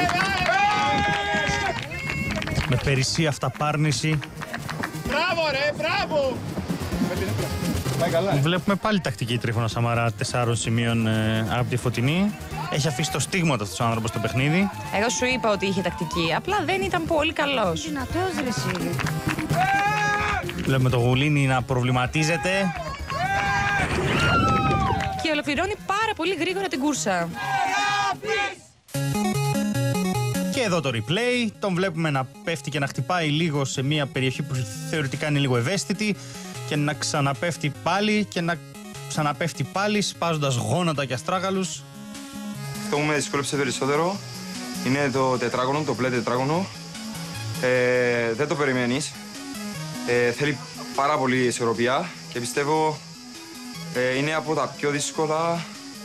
Με περισσή αυταπάρνηση. Μπράβο ρε, μπράβο! Βλέπουμε πάλι τακτική Τρίφωνα Σαμαρά 4 σημείων από τη Φωτεινή. Έχει αφήσει το στίγμα του αυτός ο άνθρωπος στο παιχνίδι. Εγώ σου είπα ότι είχε τακτική, απλά δεν ήταν πολύ καλός. Δυνατός ρε εσύ. Βλέπουμε το Γουλίνι να προβληματίζεται. Και ολοκληρώνει πάρα πολύ γρήγορα την κούρσα. Και εδώ το replay, τον βλέπουμε να πέφτει και να χτυπάει λίγο σε μια περιοχή που θεωρητικά είναι λίγο ευαίσθητη και να ξαναπέφτει πάλι και να ξαναπέφτει πάλι, σπάζοντας γόνατα και αστράγαλους. Αυτό που με δυσκόλεψε περισσότερο είναι το τετράγωνο, το πλέ τετράγωνο. Δεν το περιμένεις. Θέλει πάρα πολύ ισορροπία και πιστεύω είναι από τα πιο δύσκολα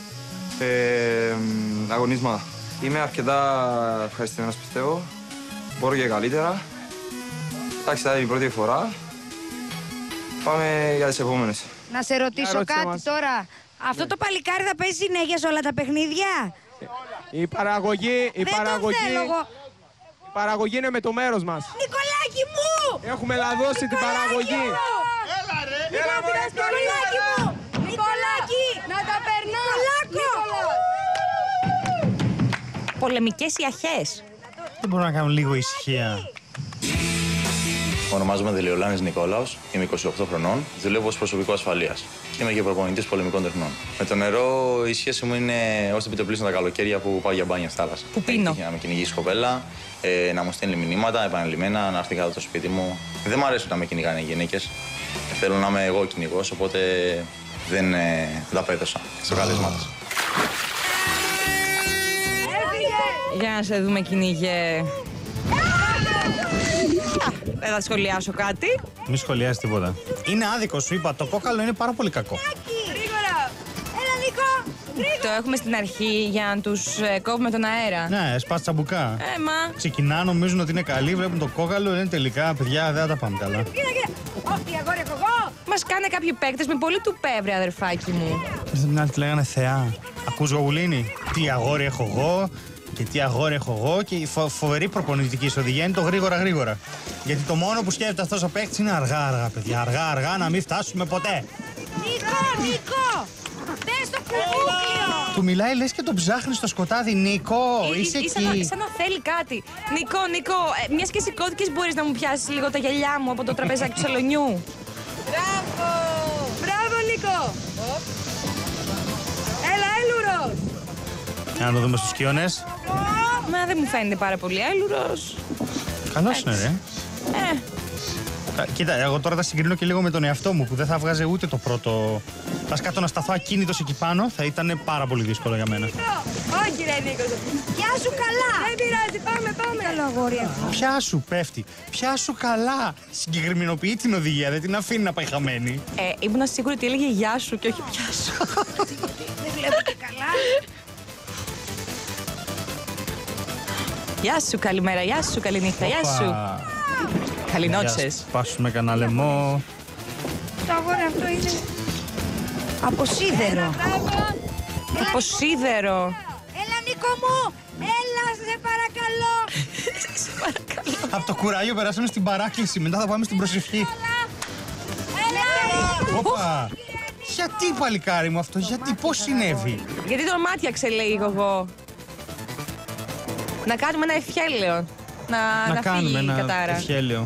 αγωνίσματα. Είμαι αρκετά ευχαριστημένος, πιστεύω. Μπορώ και καλύτερα. Εντάξει, θα είναι η πρώτη φορά. Πάμε για τις επόμενες. Να σε ρωτήσω κάτι τώρα. Αυτό το παλικάρι θα παίζει συνέχεια σε όλα τα παιχνίδια? Η παραγωγή είναι με το μέρος μας. Νικολάκη μου! Έχουμε λαδώσει την παραγωγή. Έλα ρε! Έλα μωρέ, Νικολάκη μου! Νικολάκη! Να τα περνά! Νικολάκο! Πολεμικές οι αχές. Δεν μπορώ να κάνω λίγο ησυχία. Ονομάζομαι Δελιολάνης Νικόλαος, είμαι 28 χρονών, δουλεύω ως προσωπικό ασφαλείας και είμαι και προπονητής πολεμικών τεχνών. Με το νερό η σχέση μου είναι ως επιτοπλίστων τα καλοκαίρια που πάω για μπάνια στη θάλασσα. Που πίνω. Να με κυνηγήσει κοπέλα, να μου στέλνει μηνύματα επανειλημμένα, να έρθει κάτω το σπίτι μου. Δεν μου αρέσει να με κυνηγάνε οι γυναίκες. Θέλω να είμαι εγώ κυνηγός, οπότε δεν τα πέτωσα στο κάλεσμά της. Για να σε δούμε, κυνηγέ. Δεν θα σχολιάσω κάτι. Μη σχολιάζει τίποτα. Είναι άδικο, σου είπα. Το κόκαλο είναι πάρα πολύ κακό. Γρήγορα! Έλα, Νίκο! Το έχουμε στην αρχή για να τους κόβουμε τον αέρα. Ναι, σπάς τσαμπουκά. Μα. Ξεκινά, νομίζουν ότι είναι καλοί, βλέπουν το κόκαλο, είναι τελικά παιδιά, δεν θα τα πάμε καλά. Κοίτα, κοίτα! Τι αγόρι έχω εγώ! Μας κάνε κάποιοι παίκτες με πολύ του πεύρε, αδερφάκι μου. Την άλλη τη λέγανε Θεά. Ακούς Γογουλίνη, τι αγόρι έχω εγώ και τι αγόρι έχω εγώ, και η φοβερή προπονητική σου οδηγία είναι το γρήγορα. Γιατί το μόνο που σκέφτεται αυτός ο παίκτης είναι αργά, παιδιά. Αργά, να μην φτάσουμε ποτέ. Νίκο! Δες το κουβούκλιο! Του μιλάει, λες και τον ψάχνει στο σκοτάδι. Νίκο, είσαι εκεί. Σαν να θέλει κάτι. Νίκο, μιας και σηκώθηκες, μπορείς να μου πιάσεις λίγο τα γυαλιά μου από το τραπεζάκι του σαλονιού. Μπράβο, Νίκο! Έλα, έλουρος! Να το δούμε στους σκιώνες. Μα δεν μου φαίνεται πάρα πολύ έλουρος. Καλός είναι, ρε. Κοίτα, εγώ τώρα θα συγκρίνω και λίγο με τον εαυτό μου που δεν θα βγάζε ούτε το πρώτο. Θα σκάτω να σταθώ ακίνητος εκεί πάνω, θα ήταν πάρα πολύ δύσκολο για μένα. Όχι, ρε Νίκο. Πιάσου καλά! Δεν πειράζει, πάμε. Καλό αγόρι. Πιάσου, πέφτει. Πιάσου καλά. Συγκεκριμενοποιεί την οδηγία, δεν την αφήνει να πάει χαμένη. Ήμουν σίγουρη ότι έλεγε γεια σου και όχι πιάσου. Δεν βλέπετε καλά. Γεια σου, καλημέρα, γεια σου, καληνύχτα, γεια σου. Καληνότσες. Πάσουμε κανένα λαιμό. Το αγόρι αυτό είναι από σίδερο. Από σίδερο. Έλα, Νίκο μου! Έλα, σε παρακαλώ! Σε παρακαλώ. Από το κουράγιο περάσαμε στην παράκληση, μετά θα πάμε στην προσευχή. Έλα! Όπα! Γιατί, παλικάρι μου, αυτό, γιατί, πώς συνέβη? Γιατί τον μάτιαξε, λέει εγώ. Να κάνουμε ένα ευχέλαιο. Να κάνουμε φύγει η ένα κατάρα. ευχέλαιο.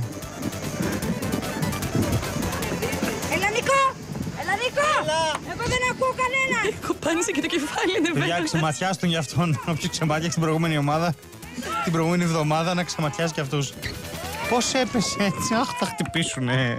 Έλα, Νίκο! Εγώ δεν ακούω κανένα! Κοπάνισε και το κεφάλι, είναι Παιδιά, ξεματιάστον για αυτόν. Όποιος ξεμάτιαξε την προηγούμενη ομάδα, την προηγούμενη εβδομάδα, να ξεματιάσει και αυτούς. Πώς έπεσε έτσι, αχ, θα χτυπήσουνε.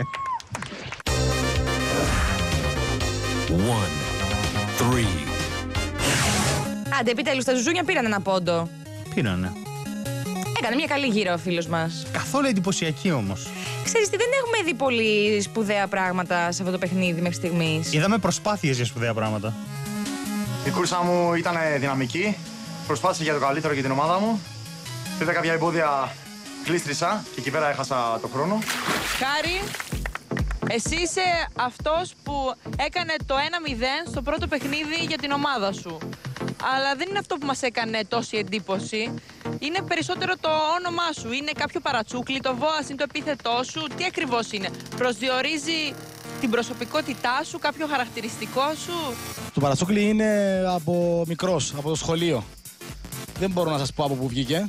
1, 3. Άντε, επιτέλους, τα ζουζούνια πήραν ένα πόντο. Πήρανε. Έκανε μια καλή γύρα ο φίλος μας. Καθόλου εντυπωσιακή όμως. Ξέρεις τι, δεν έχουμε δει πολύ σπουδαία πράγματα σε αυτό το παιχνίδι μέχρι στιγμής. Είδαμε προσπάθειες για σπουδαία πράγματα. Η κούρσα μου ήταν δυναμική. Προσπάθησα για το καλύτερο για την ομάδα μου. Είδα κάποια εμπόδια, κλείστρισα και εκεί πέρα έχασα το χρόνο. Χάρη, εσύ είσαι αυτός που έκανε το 1-0 στο πρώτο παιχνίδι για την ομάδα σου. Αλλά δεν είναι αυτό που μας έκανε τόση εντύπωση. Είναι περισσότερο το όνομά σου. Είναι κάποιο παρατσούκλι, το Βόας είναι το επίθετό σου. Τι ακριβώς είναι? Προσδιορίζει την προσωπικότητά σου, κάποιο χαρακτηριστικό σου? Το παρατσούκλι είναι από μικρός, από το σχολείο. Δεν μπορώ να σας πω από πού βγήκε.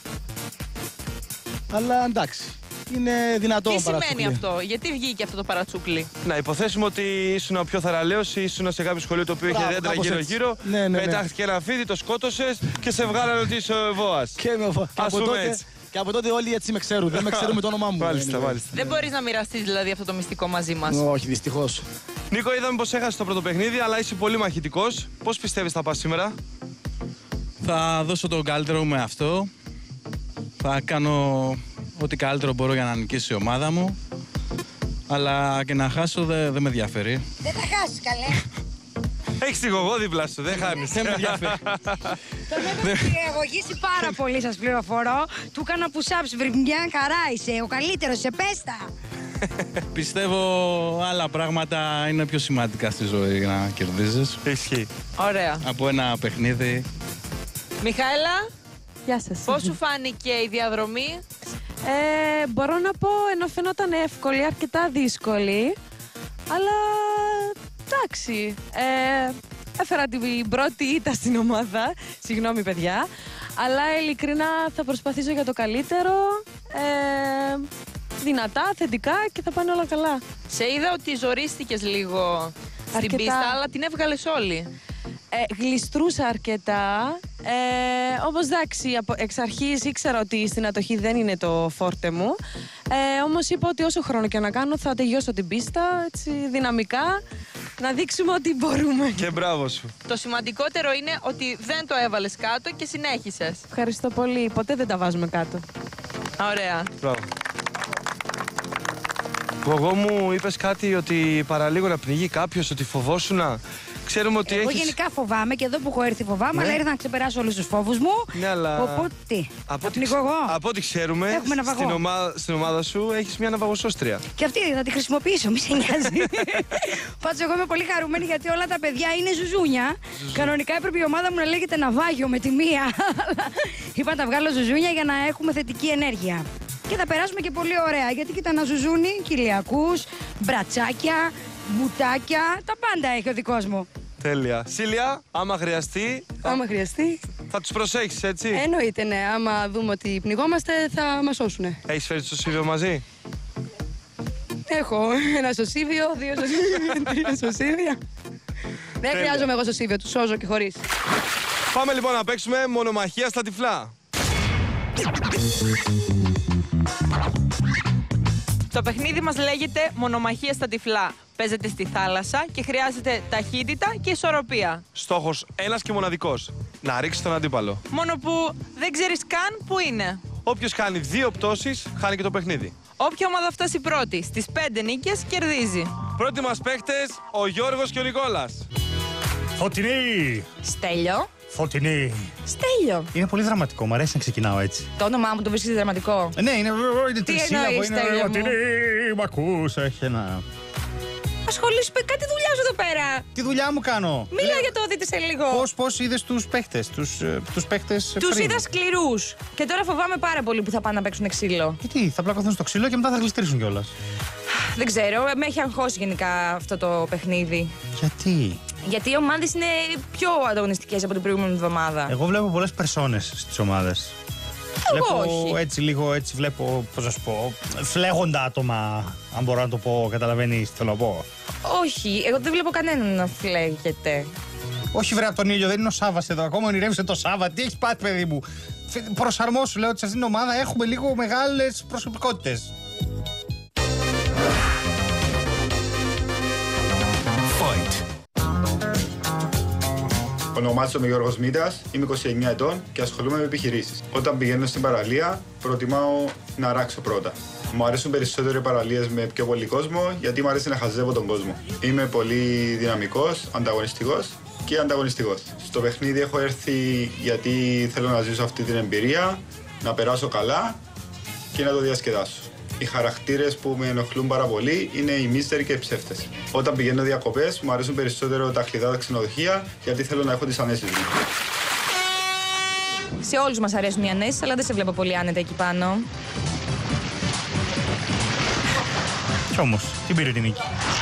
Αλλά εντάξει. Είναι δυνατό παρατσούκλι. Τι σημαίνει αυτό, γιατί βγήκε αυτό το παρατσούκλι? Να υποθέσουμε ότι ήσουν ο πιο θαραλέος, ήσουν σε κάποιο σχολείο το οποίο είχε δέντρα γύρω-γύρω. Ναι. Πετάχτηκε ένα φίδι, το σκότωσες και σε βγάλανε ότι είσαι ο Βόας. Και από τότε όλοι έτσι με ξέρουν. Δεν με ξέρουν με το όνομά μου. Μάλιστα. Δεν μπορείς να μοιραστείς δηλαδή αυτό το μυστικό μαζί μας? Όχι, δυστυχώς. Νίκο, είδαμε πως έχασες το πρώτο παιχνίδι, αλλά είσαι πολύ μαχητικός. Πώς πιστεύεις θα πας σήμερα? Θα δώσω το καλύτερο μου με αυτό. Θα κάνω ό,τι καλύτερο μπορώ για να νικήσει η ομάδα μου. Αλλά και να χάσω δεν με ενδιαφέρει. Δεν θα χάσεις, καλέ. Έχεις τη γογό δίπλα σου, δεν χάνεις. Δεν με ενδιαφέρει. Τον έχω πυριαγωγήσει πάρα πολύ, σας πληροφορώ. Του έκανα push-ups, μια χαρά είσαι, ο καλύτερος, σε πέστα. Πιστεύω άλλα πράγματα είναι πιο σημαντικά στη ζωή για να κερδίζεις. Ισχύει. Ωραία. Από ένα παιχνίδι. Μιχαέλα, γεια σας. Πώς σου φάνηκε η διαδρομή? Μπορώ να πω, ενώ φαινόταν εύκολη, αρκετά δύσκολη, αλλά εντάξει, έφερα την πρώτη ήττα στην ομάδα, συγγνώμη παιδιά, αλλά ειλικρινά θα προσπαθήσω για το καλύτερο, δυνατά, θετικά και θα πάνε όλα καλά. Σε είδα ότι ζορίστηκες λίγο στην πίστα, αλλά την έβγαλες όλη. Γλιστρούσα αρκετά, όμως εντάξει, εξ αρχής ήξερα ότι στην ατοχή δεν είναι το φόρτε μου, όμως είπα ότι όσο χρόνο και να κάνω θα τελειώσω την πίστα, έτσι δυναμικά, να δείξουμε ότι μπορούμε. Και μπράβο σου. Το σημαντικότερο είναι ότι δεν το έβαλες κάτω και συνέχισες. Ευχαριστώ πολύ, ποτέ δεν τα βάζουμε κάτω. Ωραία. Μπράβο. Γογό μου, είπες κάτι ότι παραλίγο να πνιγεί κάποιος, ότι φοβόσουνα. Ξέρουμε ότι εγώ έχεις... γενικά φοβάμαι και εδώ που έχω έρθει φοβάμαι, αλλά ήρθα να ξεπεράσω όλους τους φόβους μου. Ναι, αλλά... Οπότε τι, από ό,τι ξέρουμε, στην ομάδα σου έχεις μια ναυαγοσώστρια. Και αυτή θα τη χρησιμοποιήσω, μη σε νοιάζει. Πάντως εγώ είμαι πολύ χαρούμενη γιατί όλα τα παιδιά είναι ζουζούνια. Κανονικά έπρεπε η ομάδα μου να λέγεται ναυάγιο με τη μία. Είπα να τα βγάλω ζουζούνια για να έχουμε θετική ενέργεια. Και θα περάσουμε και πολύ ωραία, γιατί κοίτα να ζουζούνι, κοιλιακούς, μπρατσάκια, μπουτάκια, τα πάντα έχει ο δικός μου. Τέλεια. Σίλια, άμα χρειαστεί. Άμα χρειαστεί. Θα τους προσέχεις, έτσι. Εννοείται, ναι. Άμα δούμε ότι πνιγόμαστε, θα μας σώσουνε. Έχεις φέρει το σωσίβιο μαζί? Έχω ένα σωσίβιο, 2 σωσίβια, 3 σωσίβια. Δεν χρειάζομαι εγώ σωσίβιο, τους σώζω και χωρίς. Πάμε λοιπόν να παίξουμε μονομαχία στα τυφλά. Το παιχνίδι μας λέγεται μονομαχία στα τυφλά. Παίζεται στη θάλασσα και χρειάζεται ταχύτητα και ισορροπία. Στόχος ένας και μοναδικός. Να ρίξει τον αντίπαλο. Μόνο που δεν ξέρεις καν που είναι. Όποιος κάνει 2 πτώσεις, χάνει και το παιχνίδι. Όποια ομάδα φτάσει πρώτη στις 5 νίκες κερδίζει. Πρώτοι μας παίχτες, ο Γιώργος και ο Νικόλας. Φωτεινή! Στέλιο. Φωτεινή. Στέλιο. Είναι πολύ δραματικό, μου αρέσει να ξεκινάω έτσι. Το όνομά μου το βρίσκεις δραματικό. Ναι, είναι τρισύλλαβο, εννοείς, είναι Στέλιο μου? φωτεινή, μ' ακούς, έχει ένα... Ασχολείσαι, κάτι δουλειά σου εδώ πέρα. Τι δουλειά μου κάνω? Μίλα για το δείτε σε λίγο. Πώς είδες τους παίχτες, τους παίχτες Τους πριν? είδα σκληρούς. Και τώρα φοβάμαι πάρα πολύ που θα πάνε να παίξουν ξύλο. Γιατί, θα πλακωθούν στο ξύλο και μετά θα γλιστρήσουν κιόλας. Δεν ξέρω, με έχει αγχώσει γενικά αυτό το παιχνίδι. Γιατί? Γιατί οι ομάδες είναι πιο ανταγωνιστικές από την προηγούμενη εβδομάδα. Εγώ βλέπω πολλές περσόνες στις ομάδες. Εγώ Βλέπω όχι. έτσι λίγο, έτσι βλέπω, πώς να σου πω, φλέγοντα άτομα, αν μπορώ να το πω, καταλαβαίνεις τι θέλω να πω. Όχι, εγώ δεν βλέπω κανέναν να φλέγεται. Όχι βρε από τον ήλιο, δεν είναι ο Σάββας εδώ, ακόμα ονειρεύεσαι το Σάββα, τι έχεις πάθει παιδί μου. Προσαρμόσου, λέω ότι σε αυτήν την ομάδα έχουμε λίγο μεγάλες προσωπικότητες. Fight. Ονομάζομαι Γιώργος Μήτας, είμαι 29 ετών και ασχολούμαι με επιχειρήσεις. Όταν πηγαίνω στην παραλία, προτιμάω να ράξω πρώτα. Μου αρέσουν περισσότερο οι παραλίες με πιο πολύ κόσμο, γιατί μου αρέσει να χαζεύω τον κόσμο. Είμαι πολύ δυναμικός, ανταγωνιστικός και ανταγωνιστικός. Στο παιχνίδι έχω έρθει γιατί θέλω να ζήσω αυτή την εμπειρία, να περάσω καλά και να το διασκεδάσω. Οι χαρακτήρες που με ενοχλούν πάρα πολύ είναι οι μύστεροι και οι ψεύτες. Όταν πηγαίνω διακοπές, μου αρέσουν περισσότερο τα χλιδά τα ξενοδοχεία, γιατί θέλω να έχω τις ανέσεις μου. Σε όλους μας αρέσουν οι ανέσεις, αλλά δεν σε βλέπω πολύ άνετα εκεί πάνω. Κι όμως, τι πήρε την νίκη?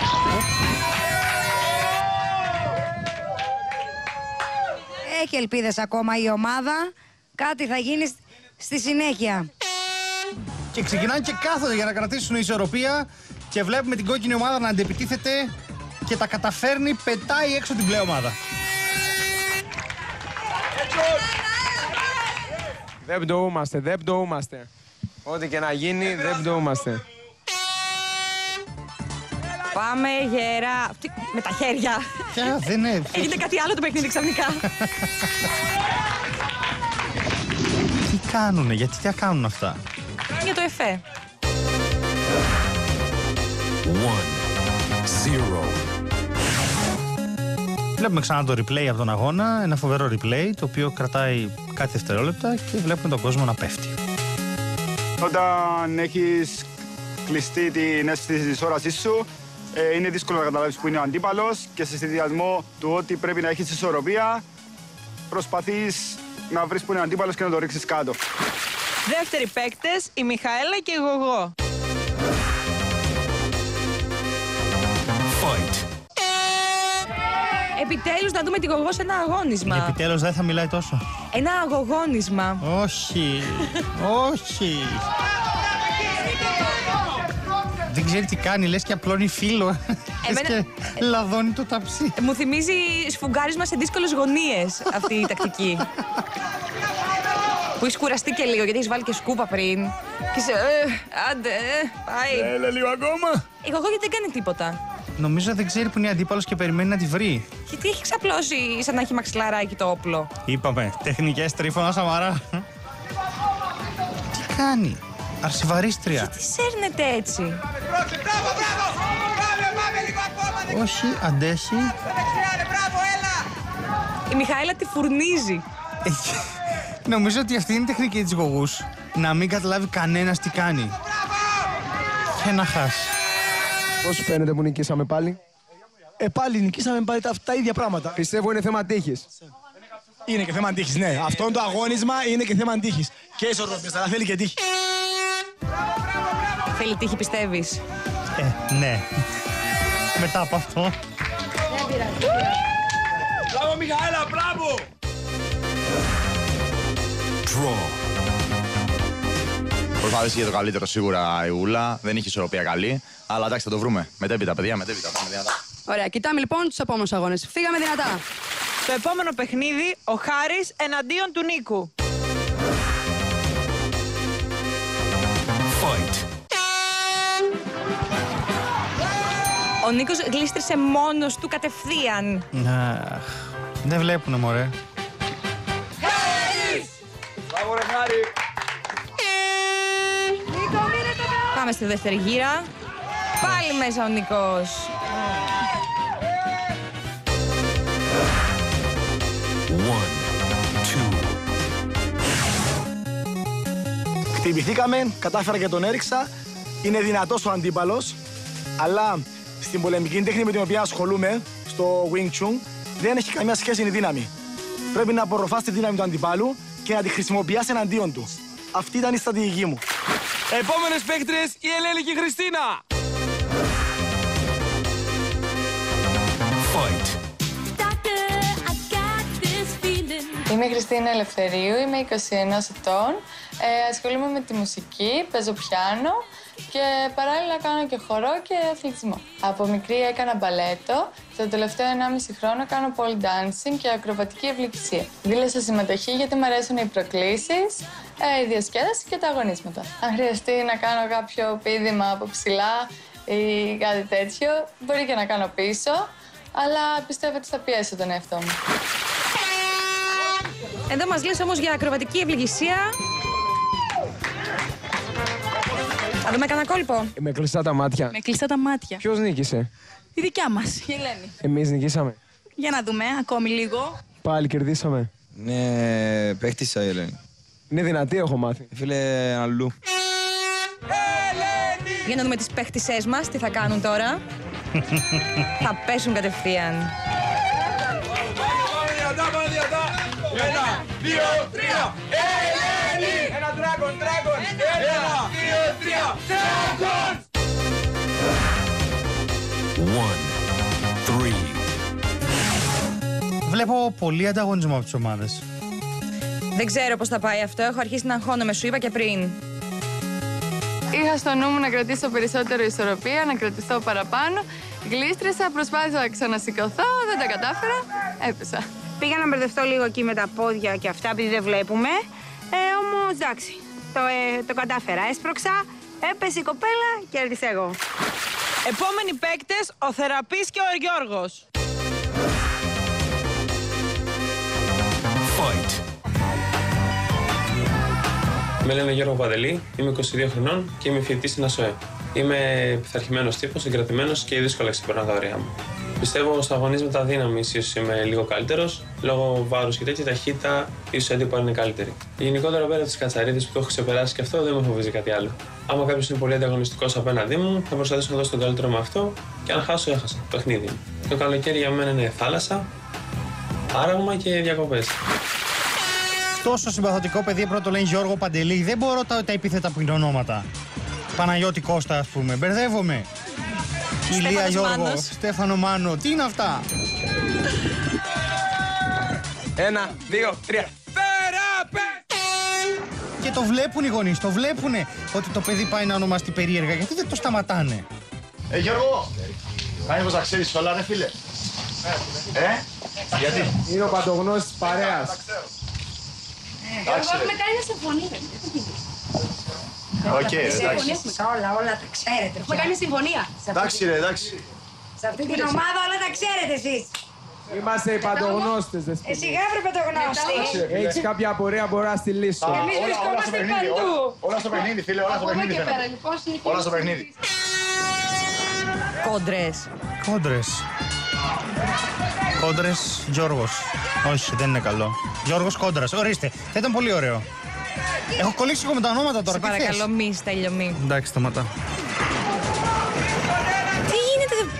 Έχει ελπίδες ακόμα η ομάδα. Κάτι θα γίνει στη συνέχεια. Και ξεκινάνε και κάθονται για να κρατήσουν ισορροπία και βλέπουμε την κόκκινη ομάδα να αντεπιτίθεται και τα καταφέρνει, πετάει έξω την μπλε ομάδα. Δεν πτωούμαστε, δεν πτωούμαστε. Ό,τι και να γίνει, δεν πτωούμαστε. Πάμε γερά. Με τα χέρια. Δεν είναι. Έγινε κάτι άλλο το παιχνίδι ξαφνικά. Τι κάνουνε, γιατί τα κάνουν αυτά? Για το εφέ. 1-0. Βλέπουμε ξανά το replay από τον αγώνα, ένα φοβερό replay το οποίο κρατάει κάτι δευτερόλεπτα και βλέπουμε τον κόσμο να πέφτει. Όταν έχεις κλειστεί την αίσθηση της όρασής σου, είναι δύσκολο να καταλάβεις που είναι ο αντίπαλος και σε συνδυασμό του ότι πρέπει να έχεις ισορροπία, προσπαθείς να βρεις που είναι ο αντίπαλος και να το ρίξεις κάτω. Δεύτεροι παίκτες, η Μιχαέλα και η Γογό. Fight. Επιτέλους να δούμε τη Γογό σε ένα αγώνισμα. Επιτέλους δεν θα μιλάει τόσο. Ένα αγωνίσμα. Όχι, όχι. Δεν ξέρει τι κάνει, λες και απλώνει φύλλο. Λες και λαδώνει το ταψί. Μου θυμίζει σφουγγάρισμα σε δύσκολες γωνίες αυτή η τακτική. Που έχεις κουραστεί και λίγο γιατί έχεις βάλει και σκούπα πριν. Και είσαι, άντε, πάει. Έλα λίγο ακόμα. Η Γογό γιατί δεν κάνει τίποτα. Νομίζω δεν ξέρει που είναι αντίπαλος και περιμένει να τη βρει. Γιατί έχει ξαπλώσει σαν να έχει μαξιλαράκι το όπλο. Είπαμε, τεχνικές Τρίφωνα Σαμαρά. Τι κάνει, αρσιβαρίστρια. Τι σέρνετε έτσι. Όχι, αντέχει. Η Μιχαέλα τη φουρνίζει. Νομίζω ότι αυτή είναι η τεχνική της Γογούς. Να μην καταλάβει κανένας τι κάνει. Και να χάσει. Πώς σου φαίνεται που νικήσαμε πάλι? Πάλι νικήσαμε πάλι τα ίδια πράγματα. Πιστεύω είναι θέμα τύχης. Είναι και θέμα τύχης, ναι. Αυτό το αγώνισμα είναι και θέμα τύχης. Και ισορροπίας, αλλά θέλει και τύχη. Θέλει τύχη, πιστεύεις? Ναι. Μετά από αυτό. Μπράβο, Μιχαέλα, μπράβο! Προσπάθησε για το καλύτερο σίγουρα η Ούλα. Δεν είχε ισορροπία καλή. Αλλά εντάξει, θα το βρούμε. Μετέπειτα, παιδιά, μετέπειτα. Ωραία, κοιτάμε λοιπόν τους επόμενους αγώνες. Φύγαμε δυνατά. Στο επόμενο παιχνίδι, ο Χάρης εναντίον του Νίκου. Fight. Ο Νίκος γλίστρισε μόνος του κατευθείαν. Δεν βλέπουνε, μωρέ. Χάρης! Μπράβο, ρε Χάρη! Πάμε στη δεύτερη γύρα. Πάλι μέσα ο Νίκος. Χτυπηθήκαμε, κατάφερα και τον έριξα. Είναι δυνατός ο αντίπαλος, αλλά στην πολεμική τέχνη με την οποία ασχολούμαι, στο Wing Chun, δεν έχει καμία σχέση η δύναμη. Πρέπει να απορροφάς τη δύναμη του αντιπάλου και να τη χρησιμοποιάς εναντίον του. Αυτή ήταν η στρατηγική μου. Επόμενες παίκτρες, η Ελένη και η Χριστίνα. Fight. Είμαι η Χριστίνα Ελευθερίου, είμαι 21 ετών, ασχολούμαι με τη μουσική, παίζω πιάνο και παράλληλα κάνω και χορό και αθλητισμό. Από μικρή έκανα μπαλέτο, το τελευταίο 1,5 χρόνο κάνω pole dancing και ακροβατική ευλικσία. Δήλωσα συμμετοχή γιατί μου αρέσουν οι προκλήσεις, η διασκέδαση και τα αγωνίσματα. Αν χρειαστεί να κάνω κάποιο πήδημα από ψηλά ή κάτι τέτοιο, μπορεί και να κάνω πίσω, αλλά πιστεύω ότι θα πιέσω τον εαυτό μου. Εδώ μας λες όμως για ακροβατική ευλογησία. Θα δούμε κανένα κόλπο. Με κλειστά τα μάτια. Με κλειστά τα μάτια. Ποιος νίκησε? Η δικιά μας, η Ελένη. Εμείς νικήσαμε. Για να δούμε, ακόμη λίγο. Πάλι κερδίσαμε. Ναι, παίχτησα η Ελένη. Είναι δυνατή, έχω μάθει. Φίλε, αλλού. Για να δούμε τις παίχτησές μας, τι θα κάνουν τώρα. Θα πέσουν κατευθείαν. Πάμε δυνατά. 1, 2, 3. Ελένη! Ένα dragon. 1, 2, 3. Dragon! 1, 3. Βλέπω πολύ ανταγωνισμό από τις ομάδες. Δεν ξέρω πώς θα πάει αυτό. Έχω αρχίσει να αγχώνομαι, σου είπα και πριν. Είχα στο νου μου να κρατήσω περισσότερο ισορροπία, να κρατηθώ παραπάνω. Γλίστρισα, προσπάθησα να ξανασηκωθώ, δεν τα κατάφερα, έπεσα. Πήγα να μπερδευτώ λίγο εκεί με τα πόδια και αυτά, επειδή δεν βλέπουμε. Όμως, εντάξει, το κατάφερα. Έσπρωξα, έπεσε η κοπέλα και έρθεις εγώ. Επόμενοι παίκτες, ο Θεραπής και ο Γιώργος. Fight. Με λένε Γιώργο Παντελή, είμαι 22 χρονών και είμαι φοιτητής στην ΑΣΟΕ. Είμαι πειθαρχημένος τύπος, συγκρατημένος και δύσκολα ξεπερνάω τα ωριά μου. Πιστεύω στα αγωνίσματα δύναμης ίσως είμαι λίγο καλύτερος, λόγω βάρους και τέτοια ταχύτητα ίσως η αντίπαλη είναι καλύτερη. Γενικότερα πέρα από τις κατσαρίδες που το έχω ξεπεράσει και αυτό δεν με φοβίζει κάτι άλλο. Άμα κάποιος είναι πολύ ανταγωνιστικός απέναντί μου, θα προσπαθήσω να δώσω τον καλύτερο με αυτό και αν χάσω, έχασα. Παιχνίδι μου. Το καλοκαίρι για μένα είναι θάλασσα, άραγμα και διακοπές. Τόσο συμπαθητικό παιδί, πρώτο λένε Γιώργο Παντελή. Δεν μπορώ τα επίθετα που είναι ονόματα. Παναγιώτη Κώστα, ας πούμε. Μπερδεύομαι. Ηλία Γιώργο, Μάνος. Στέφανο Μάνο. Τι είναι αυτά? 1, 2, 3. Και το βλέπουν οι γονείς, το βλέπουνε ότι το παιδί πάει να ονομαστεί περίεργα. Γιατί δεν το σταματάνε? Γιώργο, κάνεις πως να ξέρεις όλα, ρε φίλε. Γιατί? Είναι ο παντογνώστης της παρέας. Γιώργο, έχουμε κάνει μια συμφωνία. Οκ, εντάξει. Όλα τα ξέρετε. Έχουμε κάνει συμφωνία. Εντάξει ρε, εντάξει. Σε αυτή την ομάδα όλα τα ξέρετε εσείς. Είμαστε οι παντογνώστες. Σιγά βρε παντογνώστη. Έχεις κάποια απορία, μπορώ να στη λύσω. Εμείς βρισκόμαστε παντού. Όλα στο παιχνίδι, φίλε, όλα στο παιχνίδι. Όλα στο παιχνίδι. Κόντρες Γιώργος. Όχι, δεν είναι καλό. Γιώργος Κόντρας. Ορίστε, θα ήταν πολύ ωραίο. Έχω κολλήσει εγώ με τα ονόματα τώρα. Σε παρακαλώ, μη στέλνει. Εντάξει, σταματά. Τι γίνεται?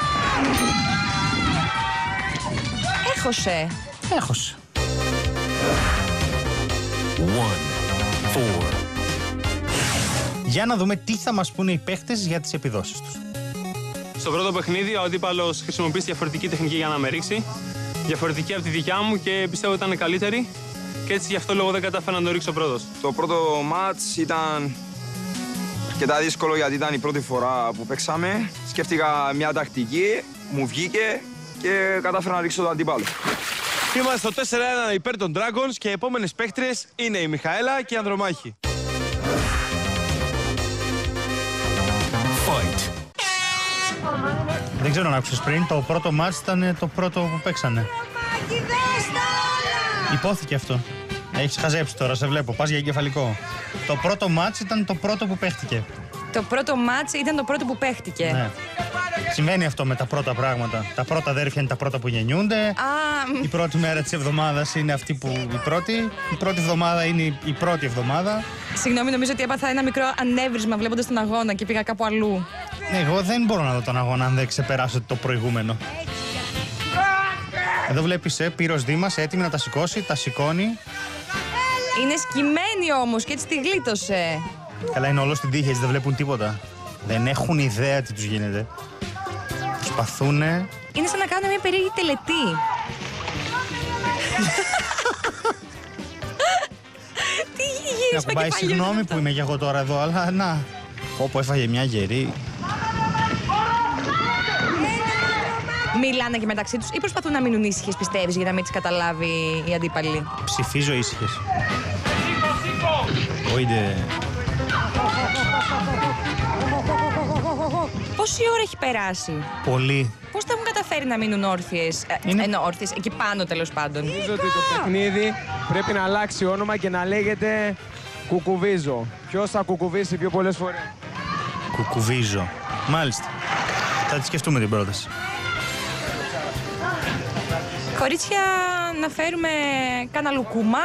Έχωσε. Έχωσε. 1, 4. Για να δούμε τι θα μας πούνε οι παίχτες για τις επιδόσεις τους. Στο πρώτο παιχνίδι, ο αντίπαλος χρησιμοποίησε διαφορετική τεχνική για να με ρίξει. διαφορετική από τη δικιά μου και πιστεύω ότι ήταν καλύτερη. Και έτσι γι' αυτό λόγο δεν κατάφερα να το ρίξω πρώτος. Το πρώτο μάτς ήταν αρκετά δύσκολο γιατί ήταν η πρώτη φορά που παίξαμε. Σκέφτηκα μια τακτική, μου βγήκε και κατάφερα να ρίξω τον αντίπαλο. Είμαστε στο 4-1 υπέρ των Dragons και οι επόμενες παίκτριες είναι η Μιχαέλα και η Ανδρομάχη. Fight. Δεν ξέρω να άκουσες πριν, το πρώτο μάτς ήταν το πρώτο που παίξανε. Υπόθηκε αυτό. Έχεις χαζέψει τώρα, σε βλέπω. Πας για εγκεφαλικό. Το πρώτο μάτς ήταν το πρώτο που παίχτηκε. Το πρώτο μάτς ήταν το πρώτο που παίχτηκε. Ναι. Συμβαίνει αυτό με τα πρώτα πράγματα. Τα πρώτα αδέρφια είναι τα πρώτα που γεννιούνται. Η πρώτη μέρα της εβδομάδας είναι αυτή που η πρώτη. Η πρώτη εβδομάδα είναι η πρώτη εβδομάδα. Συγγνώμη, νομίζω ότι έπαθα ένα μικρό ανέβρισμα βλέποντας τον αγώνα και πήγα κάπου αλλού. Εγώ δεν μπορώ να δω τον αγώνα αν δεν ξεπεράσω το προηγούμενο. Εδώ βλέπεις Πύρος Δήμας έτοιμη να τα σηκώσει, τα σηκώνει. Είναι σκυμμένη όμως και έτσι τη γλίτωσε. Καλά, είναι όλο στην τύχη, έτσι δεν βλέπουν τίποτα. Δεν έχουν ιδέα τι τους γίνεται. Προσπαθούνε. Είναι σαν να κάνουν μια περίεργη τελετή. Τι γύρισμα και πάλι. Συγγνώμη που είμαι και εγώ τώρα εδώ, αλλά να. Όπου έφαγε μια γερή. Μιλάνε και μεταξύ τους ή προσπαθούν να μείνουν ήσυχες, πιστεύεις, για να μην τις καταλάβει η αντίπαλη? Ψηφίζω ήσυχες. Όιντε. Πόση ώρα έχει περάσει? Πολύ. Πώς θα έχουν καταφέρει να μείνουν όρθιες, όρθιες, εκεί πάνω τέλος πάντων? Νομίζω ότι το παιχνίδι πρέπει να αλλάξει όνομα και να λέγεται Κουκουβίζω. Ποιος θα κουκουβίσει πιο πολλές φορές? Κουκουβίζω. Μάλιστα. Θα τη σκεφτούμε την πρόταση. Κορίτσια, να φέρουμε κάνα λουκουμά.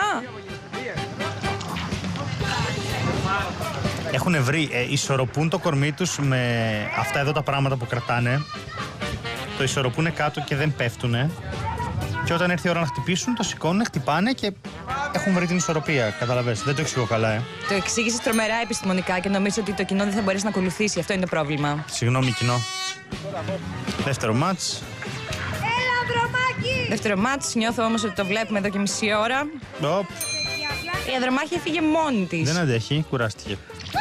Έχουν βρει, ισορροπούν το κορμί τους με αυτά εδώ τα πράγματα που κρατάνε. Το ισορροπούνε κάτω και δεν πέφτουνε. Και όταν έρθει η ώρα να χτυπήσουν, το σηκώνουν, χτυπάνε και έχουν βρει την ισορροπία. Καταλαβες, δεν το εξηγώ καλά, Το εξήγησες τρομερά επιστημονικά και νομίζω ότι το κοινό δεν θα μπορέσει να ακολουθήσει. Αυτό είναι το πρόβλημα. Συγγνώμη, κοινό. Δεύτερο μάτς. Δεύτερο μάτς, νιώθω όμως ότι το βλέπουμε εδώ και μισή ώρα. Η Ανδρομάχη έφυγε μόνη της. Δεν αντέχει, κουράστηκε.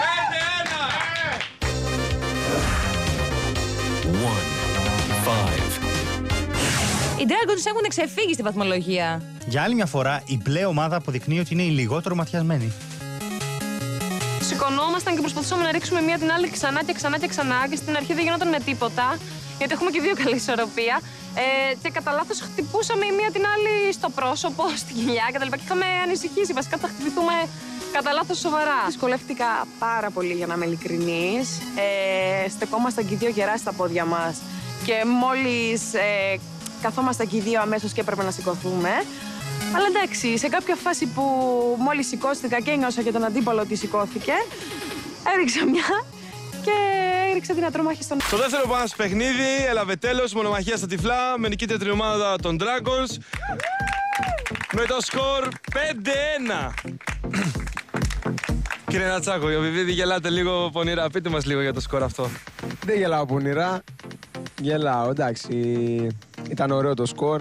Οι Dragons έχουν ξεφύγει στη βαθμολογία. Για άλλη μια φορά, η μπλε ομάδα αποδεικνύει ότι είναι η λιγότερο ματιασμένη. Σηκωνόμασταν και προσπαθούσαμε να ρίξουμε μία την άλλη ξανά και ξανά και ξανά. Και στην αρχή δεν γινόταν με τίποτα, γιατί έχουμε και δύο καλή ισορροπία. Και κατά λάθος χτυπούσαμε η μία την άλλη στο πρόσωπο, στην κοιλιά κτλ. Και είχαμε ανησυχήσει. Βασικά θα χτυπηθούμε κατά λάθος σοβαρά. Δυσκολεύτηκα πάρα πολύ, για να είμαι ειλικρινής. Στεκόμασταν και οι δύο γερά στα πόδια μας. Και μόλις καθόμασταν και οι δύο αμέσως και έπρεπε να σηκωθούμε. Αλλά εντάξει, σε κάποια φάση που μόλις σηκώστηκα και ένιωσα και τον αντίπαλο ότι σηκώθηκε, έριξα μια και έριξα την Ανδρομάχη στον... Το δεύτερο μας παιχνίδι έλαβε τέλος, μονομαχία στα τυφλά, με νικήτρια την ομάδα των Dragons, με το σκορ 5-1. Κύριε Νατσάκο, επειδή γελάτε λίγο πονηρά, πείτε μας λίγο για το σκορ αυτό. Δεν γελάω πονηρά, γελάω, εντάξει, ήταν ωραίο το σκορ.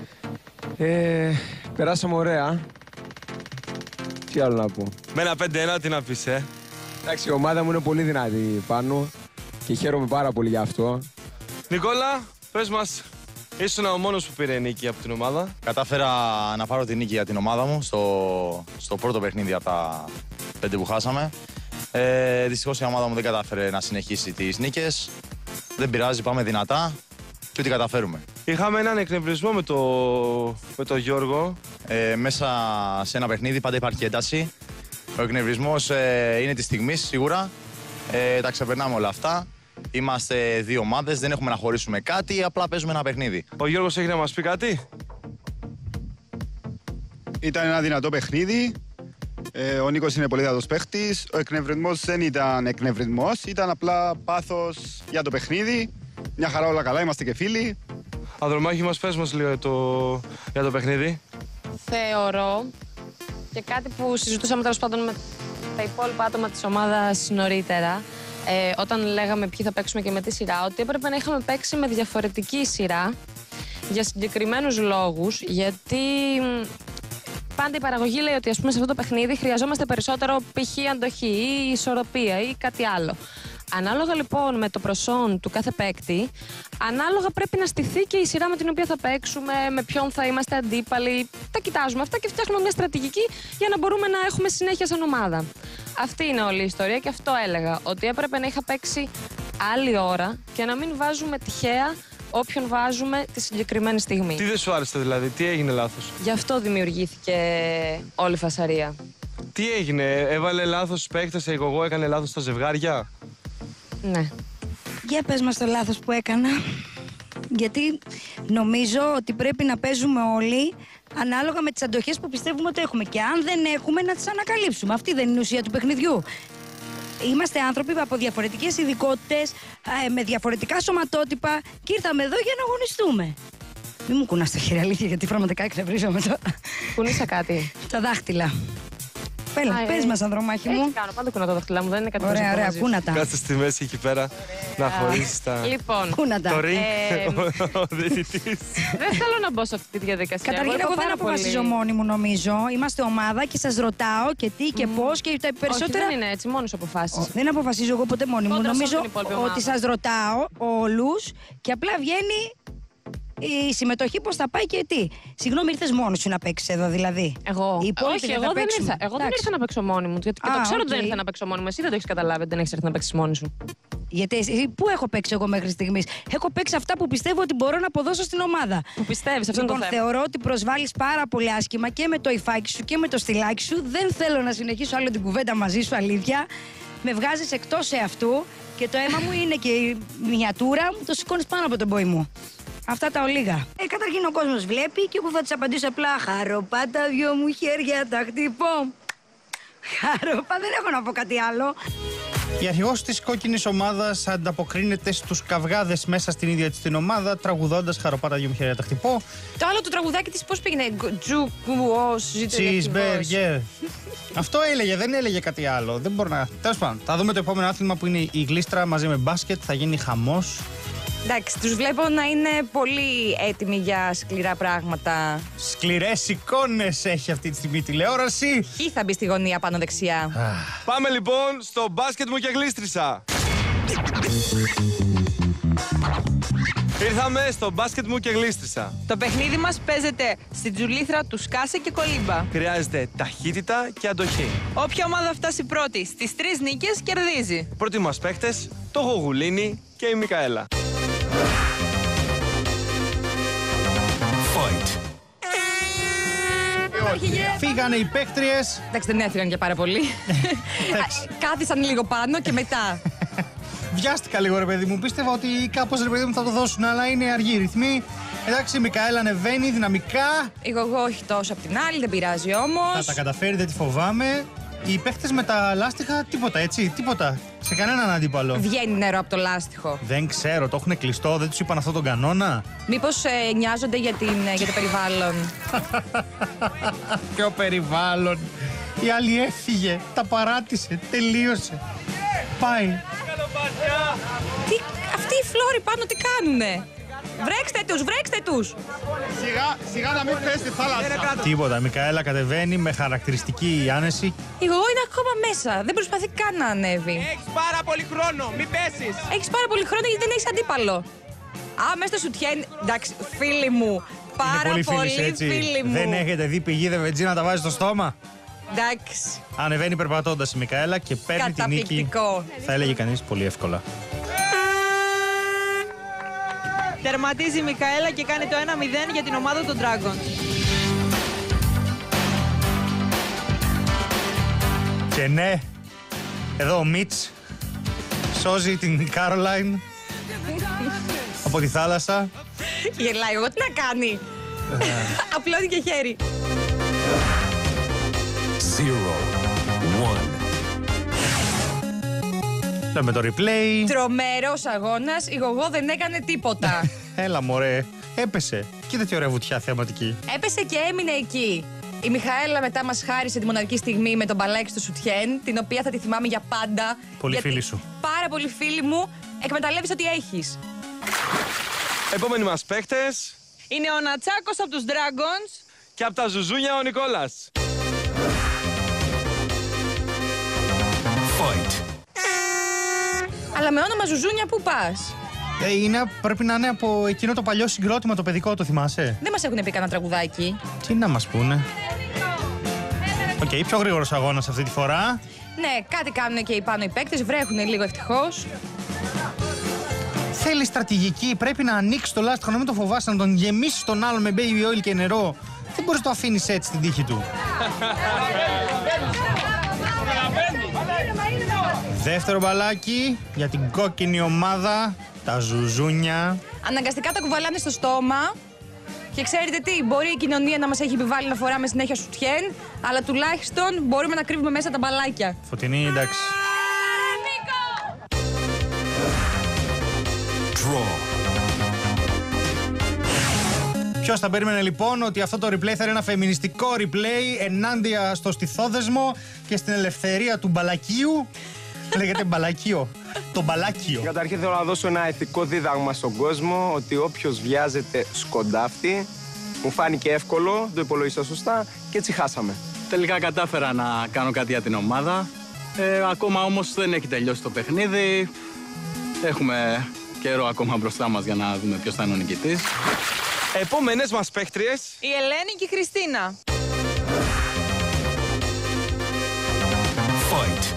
Περάσαμε ωραία. Τι άλλο να πω. Με ένα 5-1 τι να πεις, Εντάξει, η ομάδα μου είναι πολύ δυνατή πάνω και χαίρομαι πάρα πολύ γι' αυτό. Νικόλα, πες μας, ήσουν ο μόνος που πήρε νίκη από την ομάδα. Κατάφερα να πάρω την νίκη για την ομάδα μου στο πρώτο παιχνίδι από τα 5 που χάσαμε. Δυστυχώς η ομάδα μου δεν κατάφερε να συνεχίσει τις νίκες. Δεν πειράζει, πάμε δυνατά και ό,τι καταφέρουμε. Είχαμε έναν εκνευρισμό με το Γιώργο. Μέσα σε ένα παιχνίδι πάντα υπάρχει ένταση. Ο εκνευρισμός είναι της στιγμής σίγουρα. Τα ξεπερνάμε όλα αυτά. Είμαστε δύο ομάδες, δεν έχουμε να χωρίσουμε κάτι, απλά παίζουμε ένα παιχνίδι. Ο Γιώργος έχει να μας πει κάτι. Ήταν ένα δυνατό παιχνίδι. Ο Νίκος είναι πολύ δυνατός παίχτης. Ο εκνευρισμός δεν ήταν εκνευρισμός, ήταν απλά πάθος για το παιχνίδι. Μια χαρά, όλα καλά, είμαστε και φίλοι. Ανδρομάχη μας, πες μας λίγο για το παιχνίδι. Θεωρώ και κάτι που συζητούσαμε τέλος πάντων με τα υπόλοιπα άτομα της ομάδας νωρίτερα, όταν λέγαμε ποιοι θα παίξουμε και με τι σειρά, ότι έπρεπε να είχαμε παίξει με διαφορετική σειρά Για συγκεκριμένους λόγους, γιατί πάντα η παραγωγή λέει ότι, ας πούμε, σε αυτό το παιχνίδι χρειαζόμαστε περισσότερο π.χ. αντοχή ή ισορροπία ή κάτι άλλο. Ανάλογα λοιπόν με το προσόν του κάθε παίκτη, ανάλογα πρέπει να στηθεί και η σειρά με την οποία θα παίξουμε, με ποιον θα είμαστε αντίπαλοι. Τα κοιτάζουμε αυτά και φτιάχνουμε μια στρατηγική για να μπορούμε να έχουμε συνέχεια σαν ομάδα. Αυτή είναι όλη η ιστορία και αυτό έλεγα, ότι έπρεπε να είχα παίξει άλλη ώρα και να μην βάζουμε τυχαία όποιον βάζουμε τη συγκεκριμένη στιγμή. Τι δεν σου άρεσε δηλαδή, τι έγινε λάθος? Γι' αυτό δημιουργήθηκε όλη η φασαρία. Τι έγινε, έβαλε λάθος παίκτες, εγώ έκανε λάθος στα ζευγάρια? Ναι. Για πες μας το λάθος που έκανα. Γιατί νομίζω ότι πρέπει να παίζουμε όλοι ανάλογα με τις αντοχές που πιστεύουμε ότι έχουμε. Και αν δεν έχουμε, να τις ανακαλύψουμε. Αυτή δεν είναι η ουσία του παιχνιδιού. Είμαστε άνθρωποι από διαφορετικές ειδικότητες, με διαφορετικά σωματότυπα και ήρθαμε εδώ για να αγωνιστούμε. Μην μου κουνάς το χέρι, αλήθεια, γιατί πραγματικά εκνευρίζομαι τώρα. Κουνήσα κάτι. Τα δάχτυλα. Πέλα, πες μας, Ανδρομάχη μου. Έτσι κάνω, πάντα κουνά τα δάχτυλά μου, δεν είναι κάτι που ωραία, ωραία, κούνα τα. Κάτσε στη μέση εκεί πέρα να χωρίσεις τα... Λοιπόν, κούνα τα. Το ring, ο διαιτητής. Δεν θέλω να μπω σε αυτή τη διαδικασία. Καταρχήν, εγώ δεν αποφασίζω μόνη μου, νομίζω. Είμαστε ομάδα και σας ρωτάω και τι και πώς και τα περισσότερα. Όχι, δεν είναι έτσι, μόνος αποφάσεις. Δεν αποφασίζω εγώ ποτέ μόνη μου. Νομίζω ότι σας ρωτάω όλους και απλά βγαίνει η συμμετοχή πώς θα πάει και τι. Συγγνώμη, ήρθες μόνος σου να παίξεις εδώ, δηλαδή? Εγώ. Όχι, εγώ δεν ήρθα. Εγώ δεν ήρθα να παίξω μόνη μου. Γιατί και το ξέρω ότι δεν ήρθα να παίξω μόνη μου. Εσύ δεν το έχεις καταλάβει, δεν έχεις έρθει να παίξεις μόνη σου. Γιατί εσύ, πού έχω παίξει εγώ μέχρι στιγμής? Έχω παίξει αυτά που πιστεύω ότι μπορώ να αποδώσω στην ομάδα. Που πιστεύεις, αυτό είναι το θέμα. Θεωρώ ότι προσβάλλεις πάρα πολύ άσχημα και με το υφάκι σου και με το στυλάκι σου. Δεν θέλω να συνεχίσω άλλο την κουβέντα μαζί σου, αλήθεια. Με βγάζεις εκτός εαυτού και το αίμα μου είναι και η μiniατούρα μου, το σηκώνεις πάνω από τον πόη μου. Αυτά τα ολίγα. Καταρχήν ο κόσμος βλέπει και εγώ θα της απαντήσω απλά χαροπά τα δυο μου χέρια τα χτυπώ. Χαροπά, δεν έχω να πω κάτι άλλο. Η αρχηγός της κόκκινης ομάδας ανταποκρίνεται στους καυγάδες μέσα στην ίδια της την ομάδα, τραγουδώντας χαροπά τα δυο μου χέρια τα χτυπώ. Το άλλο το τραγουδάκι της πώς πήγαινε? Cheeseburger. Αυτό έλεγε, δεν έλεγε κάτι άλλο. Δεν μπορεί να. Τέλος πάντων, θα δούμε το επόμενο άθλημα που είναι η γλίστρα μαζί με μπάσκετ. Θα γίνει χαμός. Εντάξει, τους βλέπω να είναι πολύ έτοιμοι για σκληρά πράγματα. Σκληρές εικόνες έχει αυτή τη στιγμή η τηλεόραση. Χι θα μπει στη γωνία πάνω δεξιά. Πάμε λοιπόν στο μπάσκετ μου και γλίστρισα. Ήρθαμε στο μπάσκετ μου και γλίστρισα. Το παιχνίδι μας παίζεται στην τζουλήθρα του Σκάσε και Κολύμπα. Χρειάζεται ταχύτητα και αντοχή. Όποια ομάδα φτάσει πρώτη στις 3 νίκες κερδίζει. Πρώτοι μας παίχτες, το Γογουλίνη και η Μικαέλα. Fight. Φύγανε οι παίκτριες. Εντάξει, δεν έφυγαν και πάρα πολύ. Κάθισαν λίγο πάνω και μετά. Βιάστηκα λίγο, ρε παιδί μου. Πίστευα ότι κάπως, ρε παιδί μου, θα το δώσουν, αλλά είναι αργοί ρυθμοί. Εντάξει, η Μικαέλα ανεβαίνει δυναμικά. Εγώ όχι τόσο απ' την άλλη, δεν πειράζει όμως. Θα τα καταφέρει, δεν τη φοβάμαι. Οι παίχτες με τα λάστιχα, τίποτα έτσι, τίποτα. Σε κανέναν αντίπαλο. Βγαίνει νερό από το λάστιχο. Δεν ξέρω, το έχουν κλειστό, δεν τους είπαν αυτό τον κανόνα. Μήπως νοιάζονται για το περιβάλλον. Ποιο περιβάλλον. Η άλλη έφυγε, τα παράτησε, τελείωσε. Πάει. Αυτοί οι φλόροι πάνω τι κάνουνε? Βρέξτε τους! Σιγά να μην πέσει στη θάλασσα. Τίποτα, η Μικαέλα κατεβαίνει με χαρακτηριστική άνεση. Εγώ είναι ακόμα μέσα, δεν προσπαθεί καν να ανέβει. Έχεις πάρα πολύ χρόνο, μην πέσεις. Έχεις πάρα πολύ χρόνο γιατί δεν έχεις αντίπαλο. μέσα στο σουτιέν, εντάξει, φίλοι μου, πάρα πολύ φίλοι μου. Δεν έχετε δει πηγή δε βενζίνα να τα βάζει στο στόμα? Εντάξει. Ανεβαίνει περπατώντας η Μικαέλα και παίρνει την νίκη. Θα έλεγε κανείς πολύ εύκολα. Τερματίζει η Μικαέλα και κάνει το 1-0 για την ομάδα των Dragons. Και ναι, εδώ ο Μιτς σώζει την Κάρολαϊν από τη θάλασσα. Γελάει, εγώ τι να κάνει. Απλώνει και χέρι. 0-1. Με το replay. Τρομερός αγώνας, η Γογό δεν έκανε τίποτα. Έλα μωρέ, έπεσε. Κοίτα τι ωραία βουτιά θεαματική. Έπεσε και έμεινε εκεί. Η Μιχαέλα μετά μας χάρισε τη μοναδική στιγμή με τον μπαλάκι στο σουτιέν, την οποία θα τη θυμάμαι για πάντα. Πολύ φίλη σου. Πάρα πολύ φίλη μου, εκμεταλλεύεις ό,τι έχεις. Επόμενοι μας παίκτες, είναι ο Νατσάκος από τους Dragons. Και από τα Ζουζούνια ο Νικόλας. Fight. Αλλά με όνομα Ζουζούνια πού πας? Πρέπει να είναι από εκείνο το παλιό συγκρότημα, το παιδικό, το θυμάσαι? Δεν μας έχουν πει κανένα τραγουδάκι. Τι να μας πούνε. Οκ, πιο γρήγορος αγώνας αυτή τη φορά. Ναι, κάτι κάνουν και οι πάνω οι παίκτες, βρέχουν λίγο ευτυχώς. Θέλει στρατηγική, πρέπει να ανοίξει το λάστιχο, να μην το φοβάσαι, να τον γεμίσει τον άλλον με baby oil και νερό. Δεν μπορείς να το αφήνεις έτσι στην τύχη του. Δεύτερο μπαλάκι για την κόκκινη ομάδα, τα Ζουζούνια. Αναγκαστικά τα κουβαλάνε στο στόμα. Και ξέρετε τι, μπορεί η κοινωνία να μας έχει επιβάλει να φοράμε συνέχεια σουτιέν, αλλά τουλάχιστον μπορούμε να κρύβουμε μέσα τα μπαλάκια. Φωτεινή, εντάξει. Ποιος θα περίμενε λοιπόν ότι αυτό το replay θα είναι ένα φεμινιστικό replay ενάντια στο στιθόδεσμο και στην ελευθερία του μπαλακίου. Λέγεται μπαλακίο. Το μπαλάκιο. Καταρχήν θέλω να δώσω ένα ηθικό δίδαγμα στον κόσμο ότι όποιος βιάζεται σκοντάφτει. Μου φάνηκε εύκολο, το υπολογίσα σωστά και έτσι χάσαμε. Τελικά κατάφερα να κάνω κάτι για την ομάδα. Ακόμα όμως δεν έχει τελειώσει το παιχνίδι. Έχουμε καιρό ακόμα μπροστά μας για να δούμε ποιος θα είναι ο νικητής. Επόμενες μας παίκτριες. Η Ελένη και η Χριστίνα. Fight.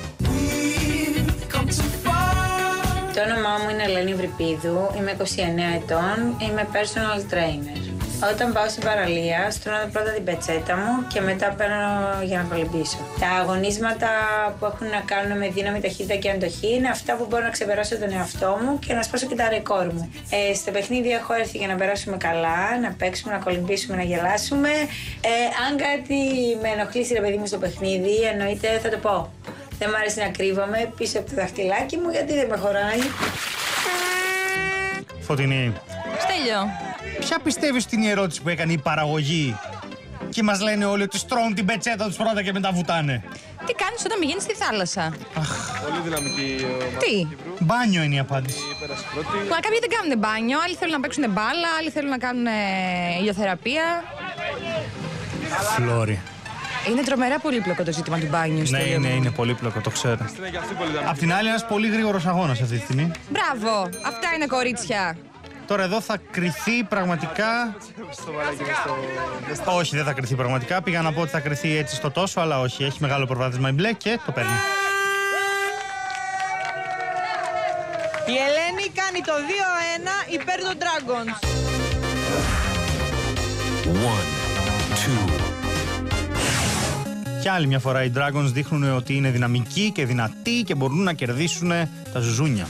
Το όνομά μου είναι Ελένη Βρυπίδου, είμαι 29 ετών, είμαι personal trainer. Όταν πάω στην παραλία, στρώνω πρώτα την πετσέτα μου και μετά παίρνω για να κολυμπήσω. Τα αγωνίσματα που έχουν να κάνουν με δύναμη, ταχύτητα και αντοχή είναι αυτά που μπορώ να ξεπεράσω τον εαυτό μου και να σπάσω και τα ρεκόρ μου. Στο παιχνίδι έχω έρθει για να περάσουμε καλά, να παίξουμε, να κολυμπήσουμε, να γελάσουμε. Αν κάτι με ενοχλήσει, ρε παιδί μου, στο παιχνίδι, εννοείται θα το πω. Δεν μου αρέσει να κρύβομαι πίσω από το δαχτυλάκι μου γιατί δεν με χωράει. Φωτεινή. Στέλιο. Ποια πιστεύεις ότι είναι η ερώτηση που έκανε η παραγωγή και μας λένε όλοι ότι στρώνουν την πετσέτα τους πρώτα και μετά βουτάνε? Τι κάνεις όταν πηγαίνεις στη θάλασσα? Πολύ δυναμική. Τι? Μπάνιο είναι η απάντηση. Μα κάποιοι δεν κάνουν μπάνιο, άλλοι θέλουν να παίξουν μπάλα, άλλοι θέλουν να κάνουν ηλιοθεραπεία. Φλόρι. Είναι τρομερά πολύπλοκο το ζήτημα του μπάνιου. Ναι, είναι πολύπλοκο, το ξέρω. Απ' την άλλη, ένας πολύ γρήγορος αγώνας αυτή τη στιγμή. Μπράβο, αυτά είναι κορίτσια. Τώρα εδώ θα κρυθεί πραγματικά. Όχι, δεν θα κρυθεί πραγματικά. Πήγα να πω ότι θα κρυθεί έτσι στο τόσο, αλλά όχι. Έχει μεγάλο προβάδισμα η μπλε και το παίρνει. Η Ελένη κάνει το 2-1 υπέρ των Dragons. 1, 2. Και άλλη μια φορά οι Dragons δείχνουν ότι είναι δυναμικοί και δυνατοί και μπορούν να κερδίσουν τα Ζουζούνια.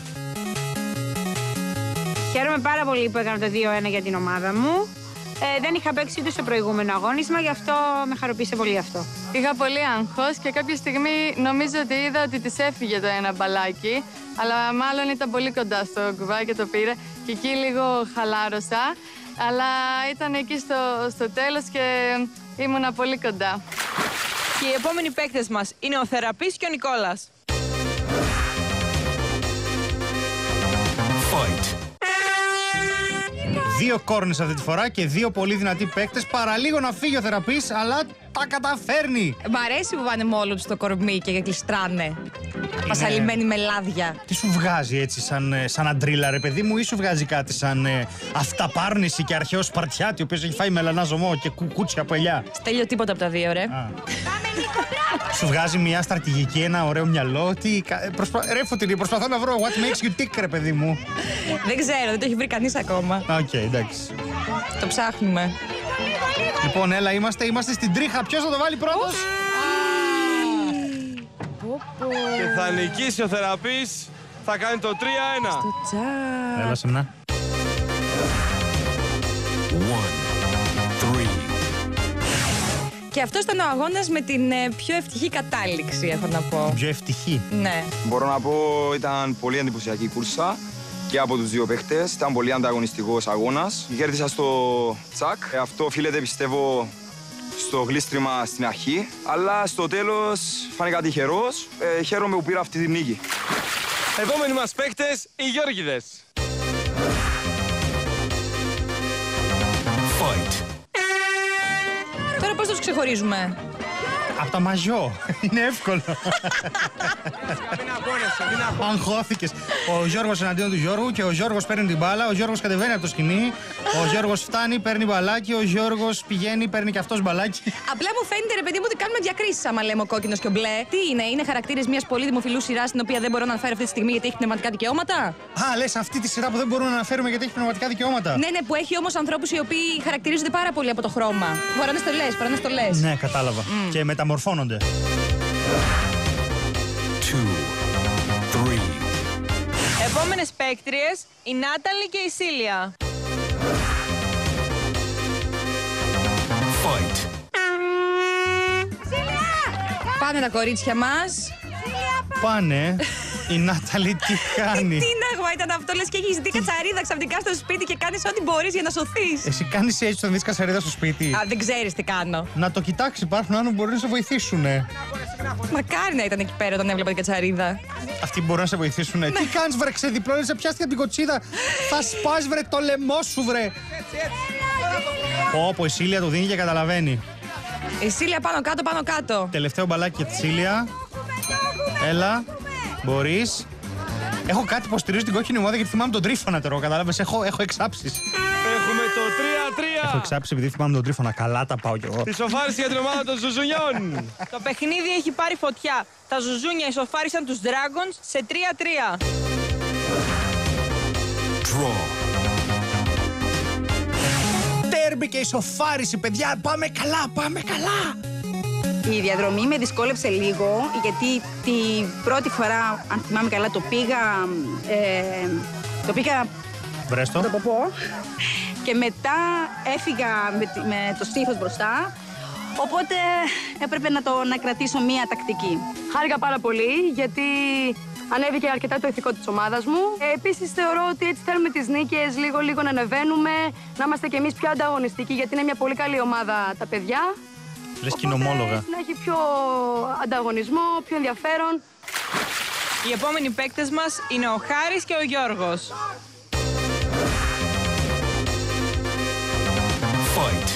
Χαίρομαι πάρα πολύ που έκανα το 2-1 για την ομάδα μου. Δεν είχα παίξει ούτε στο προηγούμενο αγώνισμα, γι' αυτό με χαροποίησε πολύ αυτό. Είχα πολύ άγχος και κάποια στιγμή νομίζω ότι είδα ότι της έφυγε το ένα μπαλάκι, αλλά μάλλον ήταν πολύ κοντά στο κουβά και το πήρε και εκεί λίγο χαλάρωσα, αλλά ήταν εκεί στο τέλος και ήμουνα πολύ κοντά. Και οι επόμενοι παίκτες μας είναι ο Θεραπής και ο Νικόλας. Fight. Δύο κόρνες αυτή τη φορά και δύο πολύ δυνατοί παίκτες. Παραλίγο να φύγει ο Θεραπής, αλλά τα καταφέρνει. Μ' αρέσει που πάνε μόνο τους στο κορμί και κλειστράνε. Πασαλιμένοι με λάδια. Τι σου βγάζει έτσι σαν αντρίλα, ρε παιδί μου, ή σου βγάζει κάτι σαν αυταπάρνηση και αρχαίο Σπαρτιάτη, ο οποίος έχει φάει μελανά ζωμό και κουκούτσια από ελιά? Στέλιο τίποτα από τα δύο, ρε. Σου βγάζει μια στρατηγική, ένα ωραίο μυαλό? Ρε Φωτεινή, προσπαθώ να βρω what makes you tick, ρε παιδί μου. Δεν ξέρω, δεν το έχει βρει κανείς ακόμα. Οκ, εντάξει. Το ψάχνουμε. Λοιπόν, έλα, είμαστε στην τρίχα. Ποιος θα το βάλει πρώτος? Και θα νικήσει ο Θεραπής. Θα κάνει το 3-1. Στο τσά. Έλα, Σεμνά. 1, 3. Και αυτό ήταν ο αγώνας με την πιο ευτυχή κατάληξη, έχω να πω. Πιο ευτυχή. Ναι. Μπορώ να πω ήταν πολύ εντυπωσιακή κούρσα και από τους δύο παίχτες. Ήταν πολύ ανταγωνιστικός αγώνας. Κέρδισα στο τσακ. Αυτό οφείλεται, πιστεύω, στο γλίστριμα στην αρχή. Αλλά στο τέλος φάνηκα τυχερός. Χαίρομαι που πήρα αυτή τη νίκη. Επόμενοι μας παίκτες, οι Γιώργηδες. πώς τους ξεχωρίζουμε? Από τα μαζιό. Είναι εύκολο. Αγχώθηκες. Ο Γιώργος εναντίον του Γιώργου και ο Γιώργος παίρνει την μπάλα. Ο Γιώργος κατεβαίνει από το σκηνή. Ο Γιώργος φτάνει, παίρνει μπαλάκι. Ο Γιώργος πηγαίνει, παίρνει και αυτός μπαλάκι. Απλά μου φαίνεται, ρε παιδί μου, ότι κάνουμε διακρίσεις άμα λέμε ο κόκκινος και ο μπλε. Τι είναι χαρακτήρες μιας πολύ δημοφιλούς σειράς την οποία δεν μπορώ να αναφέρω αυτή τη στιγμή γιατί έχει πνευματικά δικαιώματα. Α, λες αυτή τη σειρά που δεν μπορούμε να αναφέρουμε γιατί έχει πνευματικά δικαιώματα. Ναι, που έχει όμως ανθρώπους οι οποίοι χαρακτηρίζονται πάρα πολύ από το χρώμα. Φοράνε στολές. Ναι, κατάλαβα. Και μεταμορφώνονται. 2, 3. Επόμενες παίκτριες, η Νάταλη και η Σίλια. Fight. Πάνε τα κορίτσια μας. Πάνε. Η Νάταλη τι κάνει? Τι νάγμα ήταν αυτό, λες και έχεις δει κατσαρίδα ξαφνικά στο σπίτι και κάνεις ό,τι μπορείς για να σωθείς. Εσύ κάνεις έτσι όταν δεις κατσαρίδα στο σπίτι? Α, δεν ξέρεις τι κάνω. Να το κοιτάξει, υπάρχουν άνθρωποι που μπορούν να σε βοηθήσουνε. Μακάρι να ήταν εκεί πέρα όταν έβλεπα την κατσαρίδα. Αυτοί μπορούν να σε βοηθήσουνε. Τι κάνεις, βρε, ξεδιπλώνεις, σε πιάστηκε την κοτσίδα. Θα σπάς, βρε, το λαιμό σου, βρε. Πω, η Σίλια το δίνει και καταλαβαίνει. Η Σίλια πάνω κάτω. Τελευταίο μπαλάκι για τη Σίλια. Έλα, μπορείς. Έχω κάτι που στηρίζω την κόκκινη ομάδα γιατί θυμάμαι τον Τρίφωνα τώρα. Κατάλαβες, έχω εξάψεις. Έχουμε το 3-3. Έχω εξάψει επειδή θυμάμαι τον Τρίφωνα. Καλά τα πάω κι εγώ. Ισοφάριση για την ομάδα των Ζουζουνιών. Το παιχνίδι έχει πάρει φωτιά. Τα Ζουζούνια ισοφάρισαν τους Dragons σε 3-3. Draw. Τέρμπι και ισοφάριση, παιδιά. Πάμε καλά. Η διαδρομή με δυσκόλεψε λίγο, γιατί την πρώτη φορά, αν θυμάμαι καλά, το πήγα Βρέστο. το ποπό και μετά έφυγα με το στήθος μπροστά, οπότε έπρεπε να κρατήσω μία τακτική. Χάρηκα πάρα πολύ, γιατί ανέβηκε αρκετά το ηθικό της ομάδας μου. Επίσης θεωρώ ότι έτσι θέλουμε τις νίκες λίγο να ανεβαίνουμε, να είμαστε κι εμείς πιο ανταγωνιστικοί, γιατί είναι μια πολύ καλή ομάδα τα παιδιά. Λες κοινομόλογα. Να έχει πιο ανταγωνισμό, πιο ενδιαφέρον. Οι επόμενοι παίκτες μας είναι ο Χάρης και ο Γιώργος. Fight.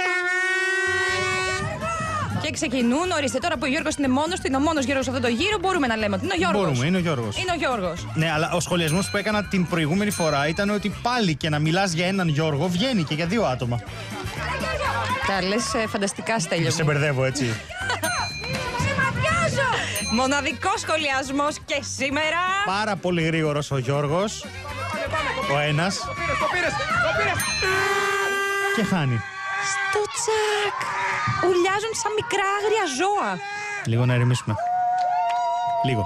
Και ξεκινούν, ορίστε τώρα που ο Γιώργος είναι μόνος του, είναι ο μόνος Γιώργος σε αυτό το γύρο, μπορούμε να λέμε ότι είναι ο Γιώργος. Μπορούμε, είναι ο Γιώργος. Είναι ο Γιώργος. Ναι, αλλά ο σχολιασμός που έκανα την προηγούμενη φορά ήταν ότι πάλι και να μιλάς για έναν Γιώργο βγαίνει και για δύο άτομα. Τα λες φανταστικά, Στέλιο. Σε μπερδεύω, έτσι. Μοναδικός σχολιασμός και σήμερα. Πάρα πολύ γρήγορος ο Γιώργος. Ο ένας. Το πήρες. Και χάνει. Στο τσακ. Ουλιάζουν σαν μικρά άγρια ζώα. Λίγο να ηρεμήσουμε. Λίγο.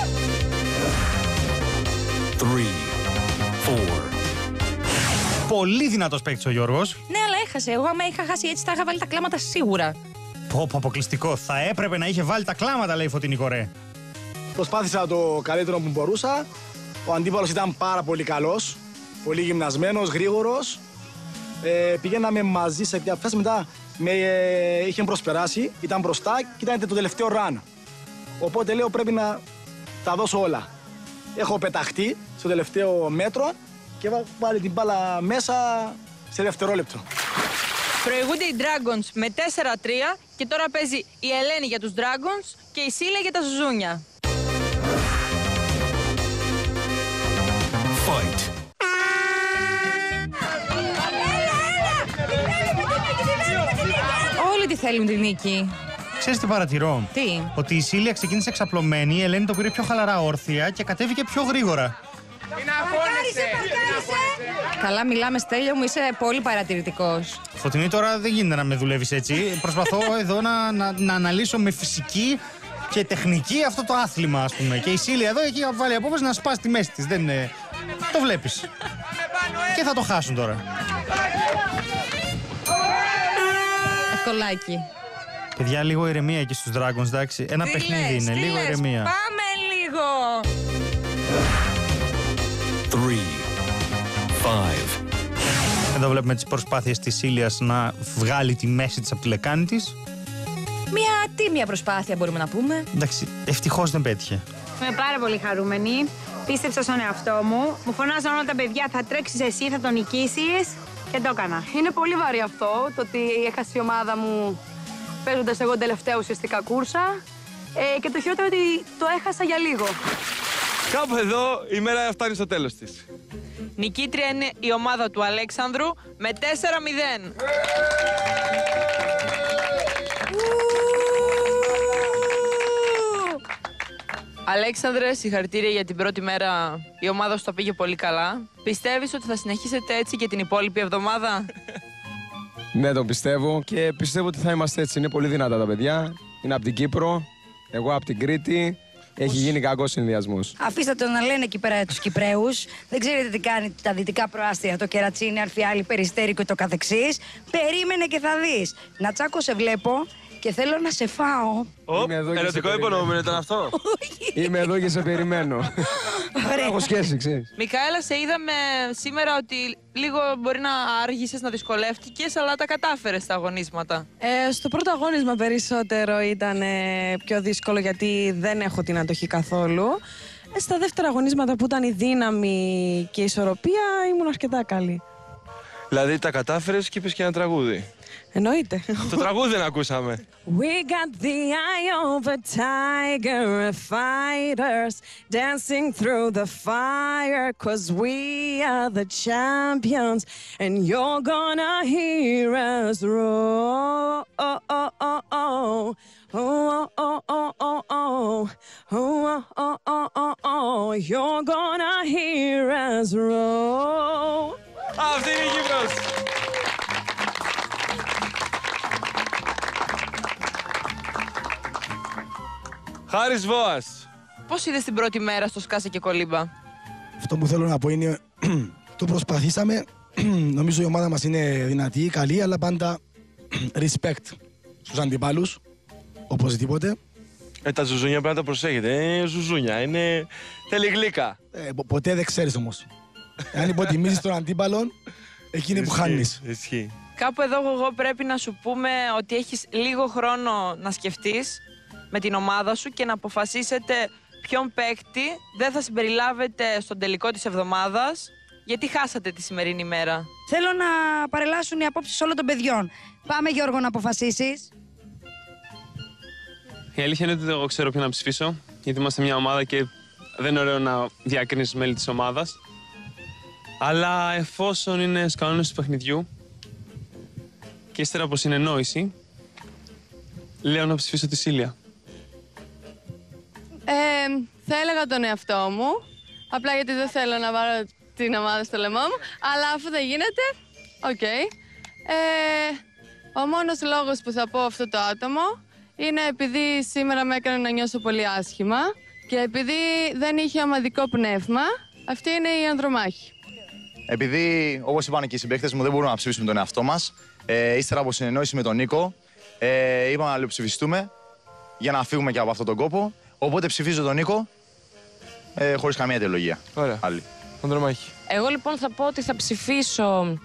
3, 4. Πολύ δυνατός παίκτης ο Γιώργος. Ναι, αλλά έχασε. Εγώ άμα είχα χάσει έτσι θα είχα βάλει τα κλάματα σίγουρα. Πω, αποκλειστικό. Θα έπρεπε να είχε βάλει τα κλάματα, λέει η Φωτεινή Κορέ. Προσπάθησα το καλύτερο που μπορούσα. Ο αντίπαλος ήταν πάρα πολύ καλός, πολύ γυμνασμένος, γρήγορος. Πηγαίναμε μαζί σε μια φάση, μετά είχε προσπεράσει, ήταν μπροστά και ήταν το τελευταίο run. Οπότε λέω πρέπει να τα δώσω όλα. Έχω πεταχτεί στο τελευταίο μέτρο και βάλει την μπάλα μέσα σε δευτερόλεπτο. Προηγούνται οι Dragons με 4-3 και τώρα παίζει η Ελένη για τους Dragons και η Σίλια για τα Ζουζούνια. Fight. Όλοι τη θέλουν τη νίκη. Ξέρεις τι παρατηρώ? Τι? Ότι η Σίλια ξεκίνησε εξαπλωμένη, η Ελένη το πήρε πιο χαλαρά όρθια και κατέβηκε πιο γρήγορα. Καλά μιλάμε, Στέλιο μου, είσαι πολύ παρατηρητικός. Φωτεινή, τώρα δεν γίνεται να με δουλεύεις έτσι. Προσπαθώ εδώ να αναλύσω με φυσική και τεχνική αυτό το άθλημα, ας πούμε. Και η Σίλια εδώ έχει βάλει απόφαση να σπάσει τη μέση της. Δεν είναι... Το βλέπεις. Και θα το χάσουν τώρα. Ευκολάκι. Παιδιά, λίγο ηρεμία εκεί στους Dragons, εντάξει. Ένα Τι παιχνίδι λες, είναι, τι λίγο λες, ηρεμία. Πάμε λίγο. 3, 5. Εδώ βλέπουμε τις προσπάθειες της Σίλιας να βγάλει τη μέση της από τη λεκάνη της. Μια τίμια προσπάθεια μπορούμε να πούμε. Εντάξει, ευτυχώς δεν πέτυχε. Είμαι πάρα πολύ χαρούμενη. Πίστεψα στον εαυτό μου. Μου φωνάζαν όλα τα παιδιά, θα τρέξεις εσύ, θα τον νικήσεις. Και το έκανα. Είναι πολύ βαρύ αυτό, το ότι έχασε η ομάδα μου παίζοντας εγώ τελευταία ουσιαστικά κούρσα. Και το χειρότερο ότι το έχασα για λίγο. Κάπου εδώ η μέρα φτάνει στο τέλος της. Νικήτρια είναι η ομάδα του Αλέξανδρου με 4-0. Αλέξανδρε, συγχαρητήρια για την πρώτη μέρα. Η ομάδα σου τα πήγε πολύ καλά. Πιστεύεις ότι θα συνεχίσετε έτσι και την υπόλοιπη εβδομάδα? Ναι, το πιστεύω και πιστεύω ότι θα είμαστε έτσι. Είναι πολύ δυνατά τα παιδιά. Είναι από την Κύπρο, εγώ από την Κρήτη. Έχει γίνει κακός συνδυασμός. Αφήστε τον να λένε εκεί πέρα τους Κυπραίους. Δεν ξέρετε τι κάνει τα δυτικά προάστια, το Κερατσίνι, Αρφιάλη, Περιστέρι και το καθεξής. Περίμενε και θα δεις. Νατσάκο, σε βλέπω και θέλω να σε φάω. Ερωτικό υπονοούμενο ήταν αυτό. Είμαι εδώ και σε περιμένω. Έχω σχέση, ξέρεις. Μικαέλα, σε είδαμε σήμερα ότι λίγο μπορεί να άργησες, να δυσκολεύτηκες, αλλά τα κατάφερες στα αγωνίσματα. Στο πρώτο αγώνισμα περισσότερο ήταν πιο δύσκολο γιατί δεν έχω την αντοχή καθόλου. Στα δεύτερα αγωνίσματα που ήταν η δύναμη και η ισορροπία ήμουν αρκετά καλή. Δηλαδή τα κατάφερες και είπες και ένα τραγούδι. Εννοείται. Το τραγούδι δεν ακούσαμε. We got the eye of a tiger, fighters dancing through the fire, 'cause we are the champions, and you're gonna hear us roar. Oh, oh, oh, oh. Oh, oh, oh, oh, oh. Oh, oh, oh, oh, oh. You're gonna hear us roar. Αυτή είναι η Κύπρος. Χάρης Βόας. Πώς είδες την πρώτη μέρα στο Σκάσε και Κολύμπα? Αυτό που θέλω να πω είναι το προσπαθήσαμε. Νομίζω η ομάδα μας είναι δυνατή, καλή, αλλά πάντα respect στους αντιπάλους, οπωσδήποτε. Τα ζουζούνια πρέπει να τα προσέχετε. Ζουζούνια, είναι θέλει γλύκα. Ποτέ δεν ξέρεις όμως. Αν υποτιμήσεις τον αντίπαλο, εκείνη που χάνεις. Ισχύει. Κάπου εδώ εγώ πρέπει να σου πούμε ότι έχεις λίγο χρόνο να σκεφτείς με την ομάδα σου και να αποφασίσετε ποιον παίκτη δεν θα συμπεριλάβετε στον τελικό της εβδομάδας, γιατί χάσατε τη σημερινή μέρα. Θέλω να παρελάσουν οι απόψεις όλων των παιδιών. Πάμε, Γιώργο, να αποφασίσεις. Η αλήθεια είναι ότι εγώ ξέρω ποιον να ψηφίσω, γιατί είμαστε μια ομάδα και δεν είναι ωραίο να διακρίνεις μέλη της ομάδας. Αλλά εφόσον είναι στους κανόνες του παιχνιδιού και ύστερα από συνεννόηση, λέω να ψηφίσω τη Σίλια. Θα έλεγα τον εαυτό μου, απλά γιατί δεν θέλω να βάλω την ομάδα στο λαιμό μου, αλλά αφού δεν γίνεται, οκ. Ο μόνος λόγος που θα πω αυτό το άτομο είναι επειδή σήμερα με έκανε να νιώσω πολύ άσχημα και επειδή δεν είχε ομαδικό πνεύμα, αυτή είναι η ανδρομάχη. Επειδή, όπως είπαν και οι συμπαίκτες μου, δεν μπορούμε να ψηφίσουμε τον εαυτό μας, ύστερα από συνεννόηση με τον Νίκο, είπαμε να λιοψηφιστούμε για να φύγουμε και από αυτόν τον κόπο. Οπότε ψηφίζω τον Νίκο, χωρίς καμία αιτιολογία. Ωραία. Άλλη. Ανδρομάχη. Εγώ λοιπόν θα πω ότι θα ψηφίσω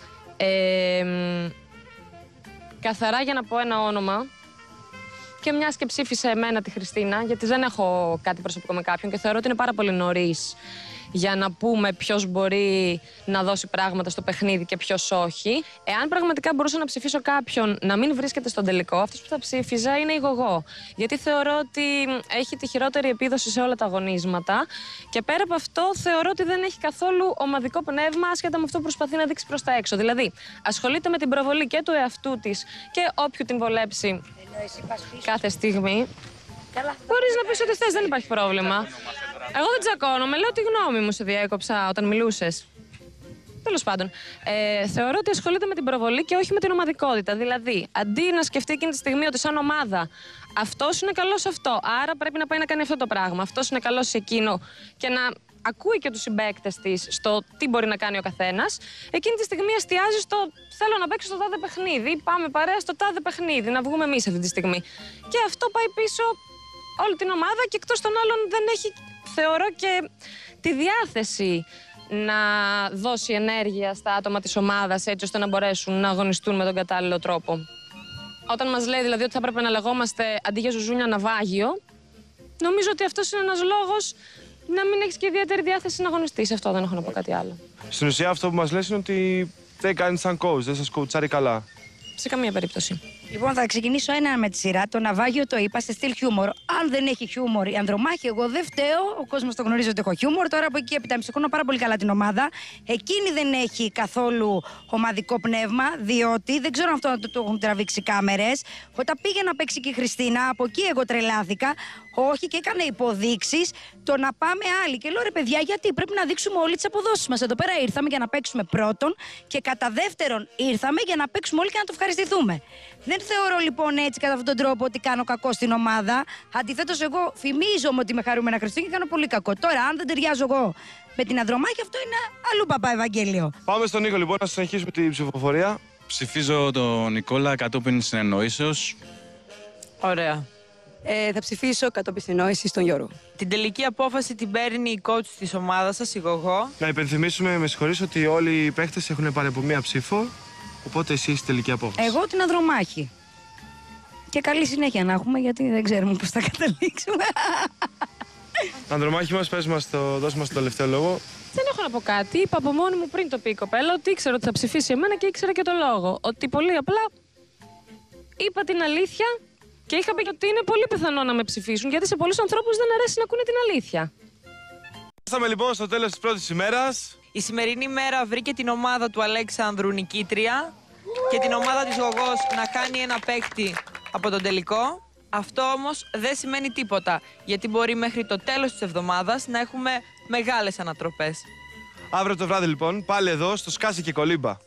καθαρά για να πω ένα όνομα και μιας και ψήφισε εμένα τη Χριστίνα, γιατί δεν έχω κάτι προσωπικό με κάποιον και θεωρώ ότι είναι πάρα πολύ νωρίς για να πούμε ποιος μπορεί να δώσει πράγματα στο παιχνίδι και ποιος όχι. Εάν πραγματικά μπορούσα να ψηφίσω κάποιον να μην βρίσκεται στον τελικό, αυτός που θα ψήφιζα είναι η Γογό. Γιατί θεωρώ ότι έχει τη χειρότερη επίδοση σε όλα τα αγωνίσματα και πέρα από αυτό θεωρώ ότι δεν έχει καθόλου ομαδικό πνεύμα, άσχετα με αυτό που προσπαθεί να δείξει προς τα έξω. Δηλαδή, ασχολείται με την προβολή και του εαυτού της και όποιου την βολέψει κάθε στιγμή. Μπορείς να πεις ό,τι θες, δεν υπάρχει πρόβλημα. Εγώ δεν τσακώνομαι, λέω τη γνώμη μου, σε διέκοψα όταν μιλούσες. Τέλος πάντων, θεωρώ ότι ασχολείται με την προβολή και όχι με την ομαδικότητα. Δηλαδή, αντί να σκεφτεί εκείνη τη στιγμή ότι σαν ομάδα αυτός είναι καλός σε αυτό, άρα πρέπει να πάει να κάνει αυτό το πράγμα, αυτός είναι καλός σε εκείνο και να ακούει και τους συμπαίκτες της στο τι μπορεί να κάνει ο καθένας, εκείνη τη στιγμή εστιάζει στο θέλω να παίξω στο τάδε παιχνίδι, πάμε παρέα στο τάδε παιχνίδι, να βγούμε εμείς αυτή τη στιγμή. Και αυτό πάει πίσω όλη την ομάδα και εκτός των άλλων δεν έχει, θεωρώ, και τη διάθεση να δώσει ενέργεια στα άτομα της ομάδας έτσι ώστε να μπορέσουν να αγωνιστούν με τον κατάλληλο τρόπο. Όταν μας λέει δηλαδή ότι θα έπρεπε να λεγόμαστε αντί για ζουζούνια ναυάγιο, νομίζω ότι αυτός είναι ένας λόγος να μην έχεις και ιδιαίτερη διάθεση να αγωνιστείς. Αυτό δεν έχω να πω κάτι άλλο. Στην ουσία αυτό που μας λες είναι ότι δεν κάνει σαν coach, δεν σας κοουτσάρει καλά. Σε καμία περίπτωση. Λοιπόν, θα ξεκινήσω ένα με τη σειρά. Το ναυάγιο το είπα σε στυλ χιούμορ. Αν δεν έχει χιούμορ η Ανδρομάχη, εγώ δεν φταίω. Ο κόσμος το γνωρίζει ότι έχω χιούμορ. Τώρα από εκεί έπειτα ψυχώνω πάρα πολύ καλά την ομάδα. Εκείνη δεν έχει καθόλου ομαδικό πνεύμα, διότι δεν ξέρω αν αυτό το έχουν τραβήξει κάμερες. Όταν πήγε να παίξει και η Χριστίνα, από εκεί εγώ τρελάθηκα. Όχι, και έκανε υποδείξεις το να πάμε άλλοι. Και λέω ρε παιδιά, γιατί πρέπει να δείξουμε όλοι τις αποδόσεις μας. Εδώ πέρα ήρθαμε για να παίξουμε πρώτον και κατά δεύτερον ήρθαμε για να παίξουμε όλοι και να το ευχαριστηθούμε. Δεν θεωρώ λοιπόν έτσι κατά αυτόν τον τρόπο ότι κάνω κακό στην ομάδα. Αντιθέτως, εγώ φημίζομαι ότι είμαι χαρούμενα Χριστούγεννα και κάνω πολύ κακό. Τώρα, αν δεν ταιριάζω εγώ με την Ανδρομάχη, αυτό είναι αλλού παπά Ευαγγέλιο. Πάμε στον Νίκο λοιπόν να συνεχίσουμε την ψηφοφορία. Ψηφίζω τον Νικόλα κατόπιν συνεννοήσεως. Ωραία. Θα ψηφίσω κατόπιν συνεννόησης στον Γιώργο. Την τελική απόφαση την παίρνει η coach της ομάδας σας, η Γογό. Να υπενθυμίσουμε, με συγχωρείς, ότι όλοι οι παίχτες έχουν πάρει από μία ψήφο. Οπότε εσύ είσαι τελική απόφαση. Εγώ την Ανδρομάχη. Και καλή συνέχεια να έχουμε, γιατί δεν ξέρουμε πώς θα καταλήξουμε. Ανδρομάχη μας, δώσ' μας το τελευταίο λόγο. Δεν έχω να πω κάτι. Είπα από μόνη μου πριν το πει η κοπέλα ότι ήξερα ότι θα ψηφίσει εμένα και ήξερα και το λόγο. Ότι πολύ απλά είπα την αλήθεια και είχα πει ότι είναι πολύ πιθανό να με ψηφίσουν, γιατί σε πολλούς ανθρώπους δεν αρέσει να ακούνε την αλήθεια. Φτάσαμε λοιπόν στο τέλος της πρώτης ημέρας. Η σημερινή μέρα βρήκε την ομάδα του Αλέξανδρου νικήτρια και την ομάδα της Γογός να κάνει ένα παίκτη από τον τελικό. Αυτό όμως δεν σημαίνει τίποτα, γιατί μπορεί μέχρι το τέλος της εβδομάδας να έχουμε μεγάλες ανατροπές. Αύριο το βράδυ λοιπόν, πάλι εδώ στο Σκάση και Κολύμπα.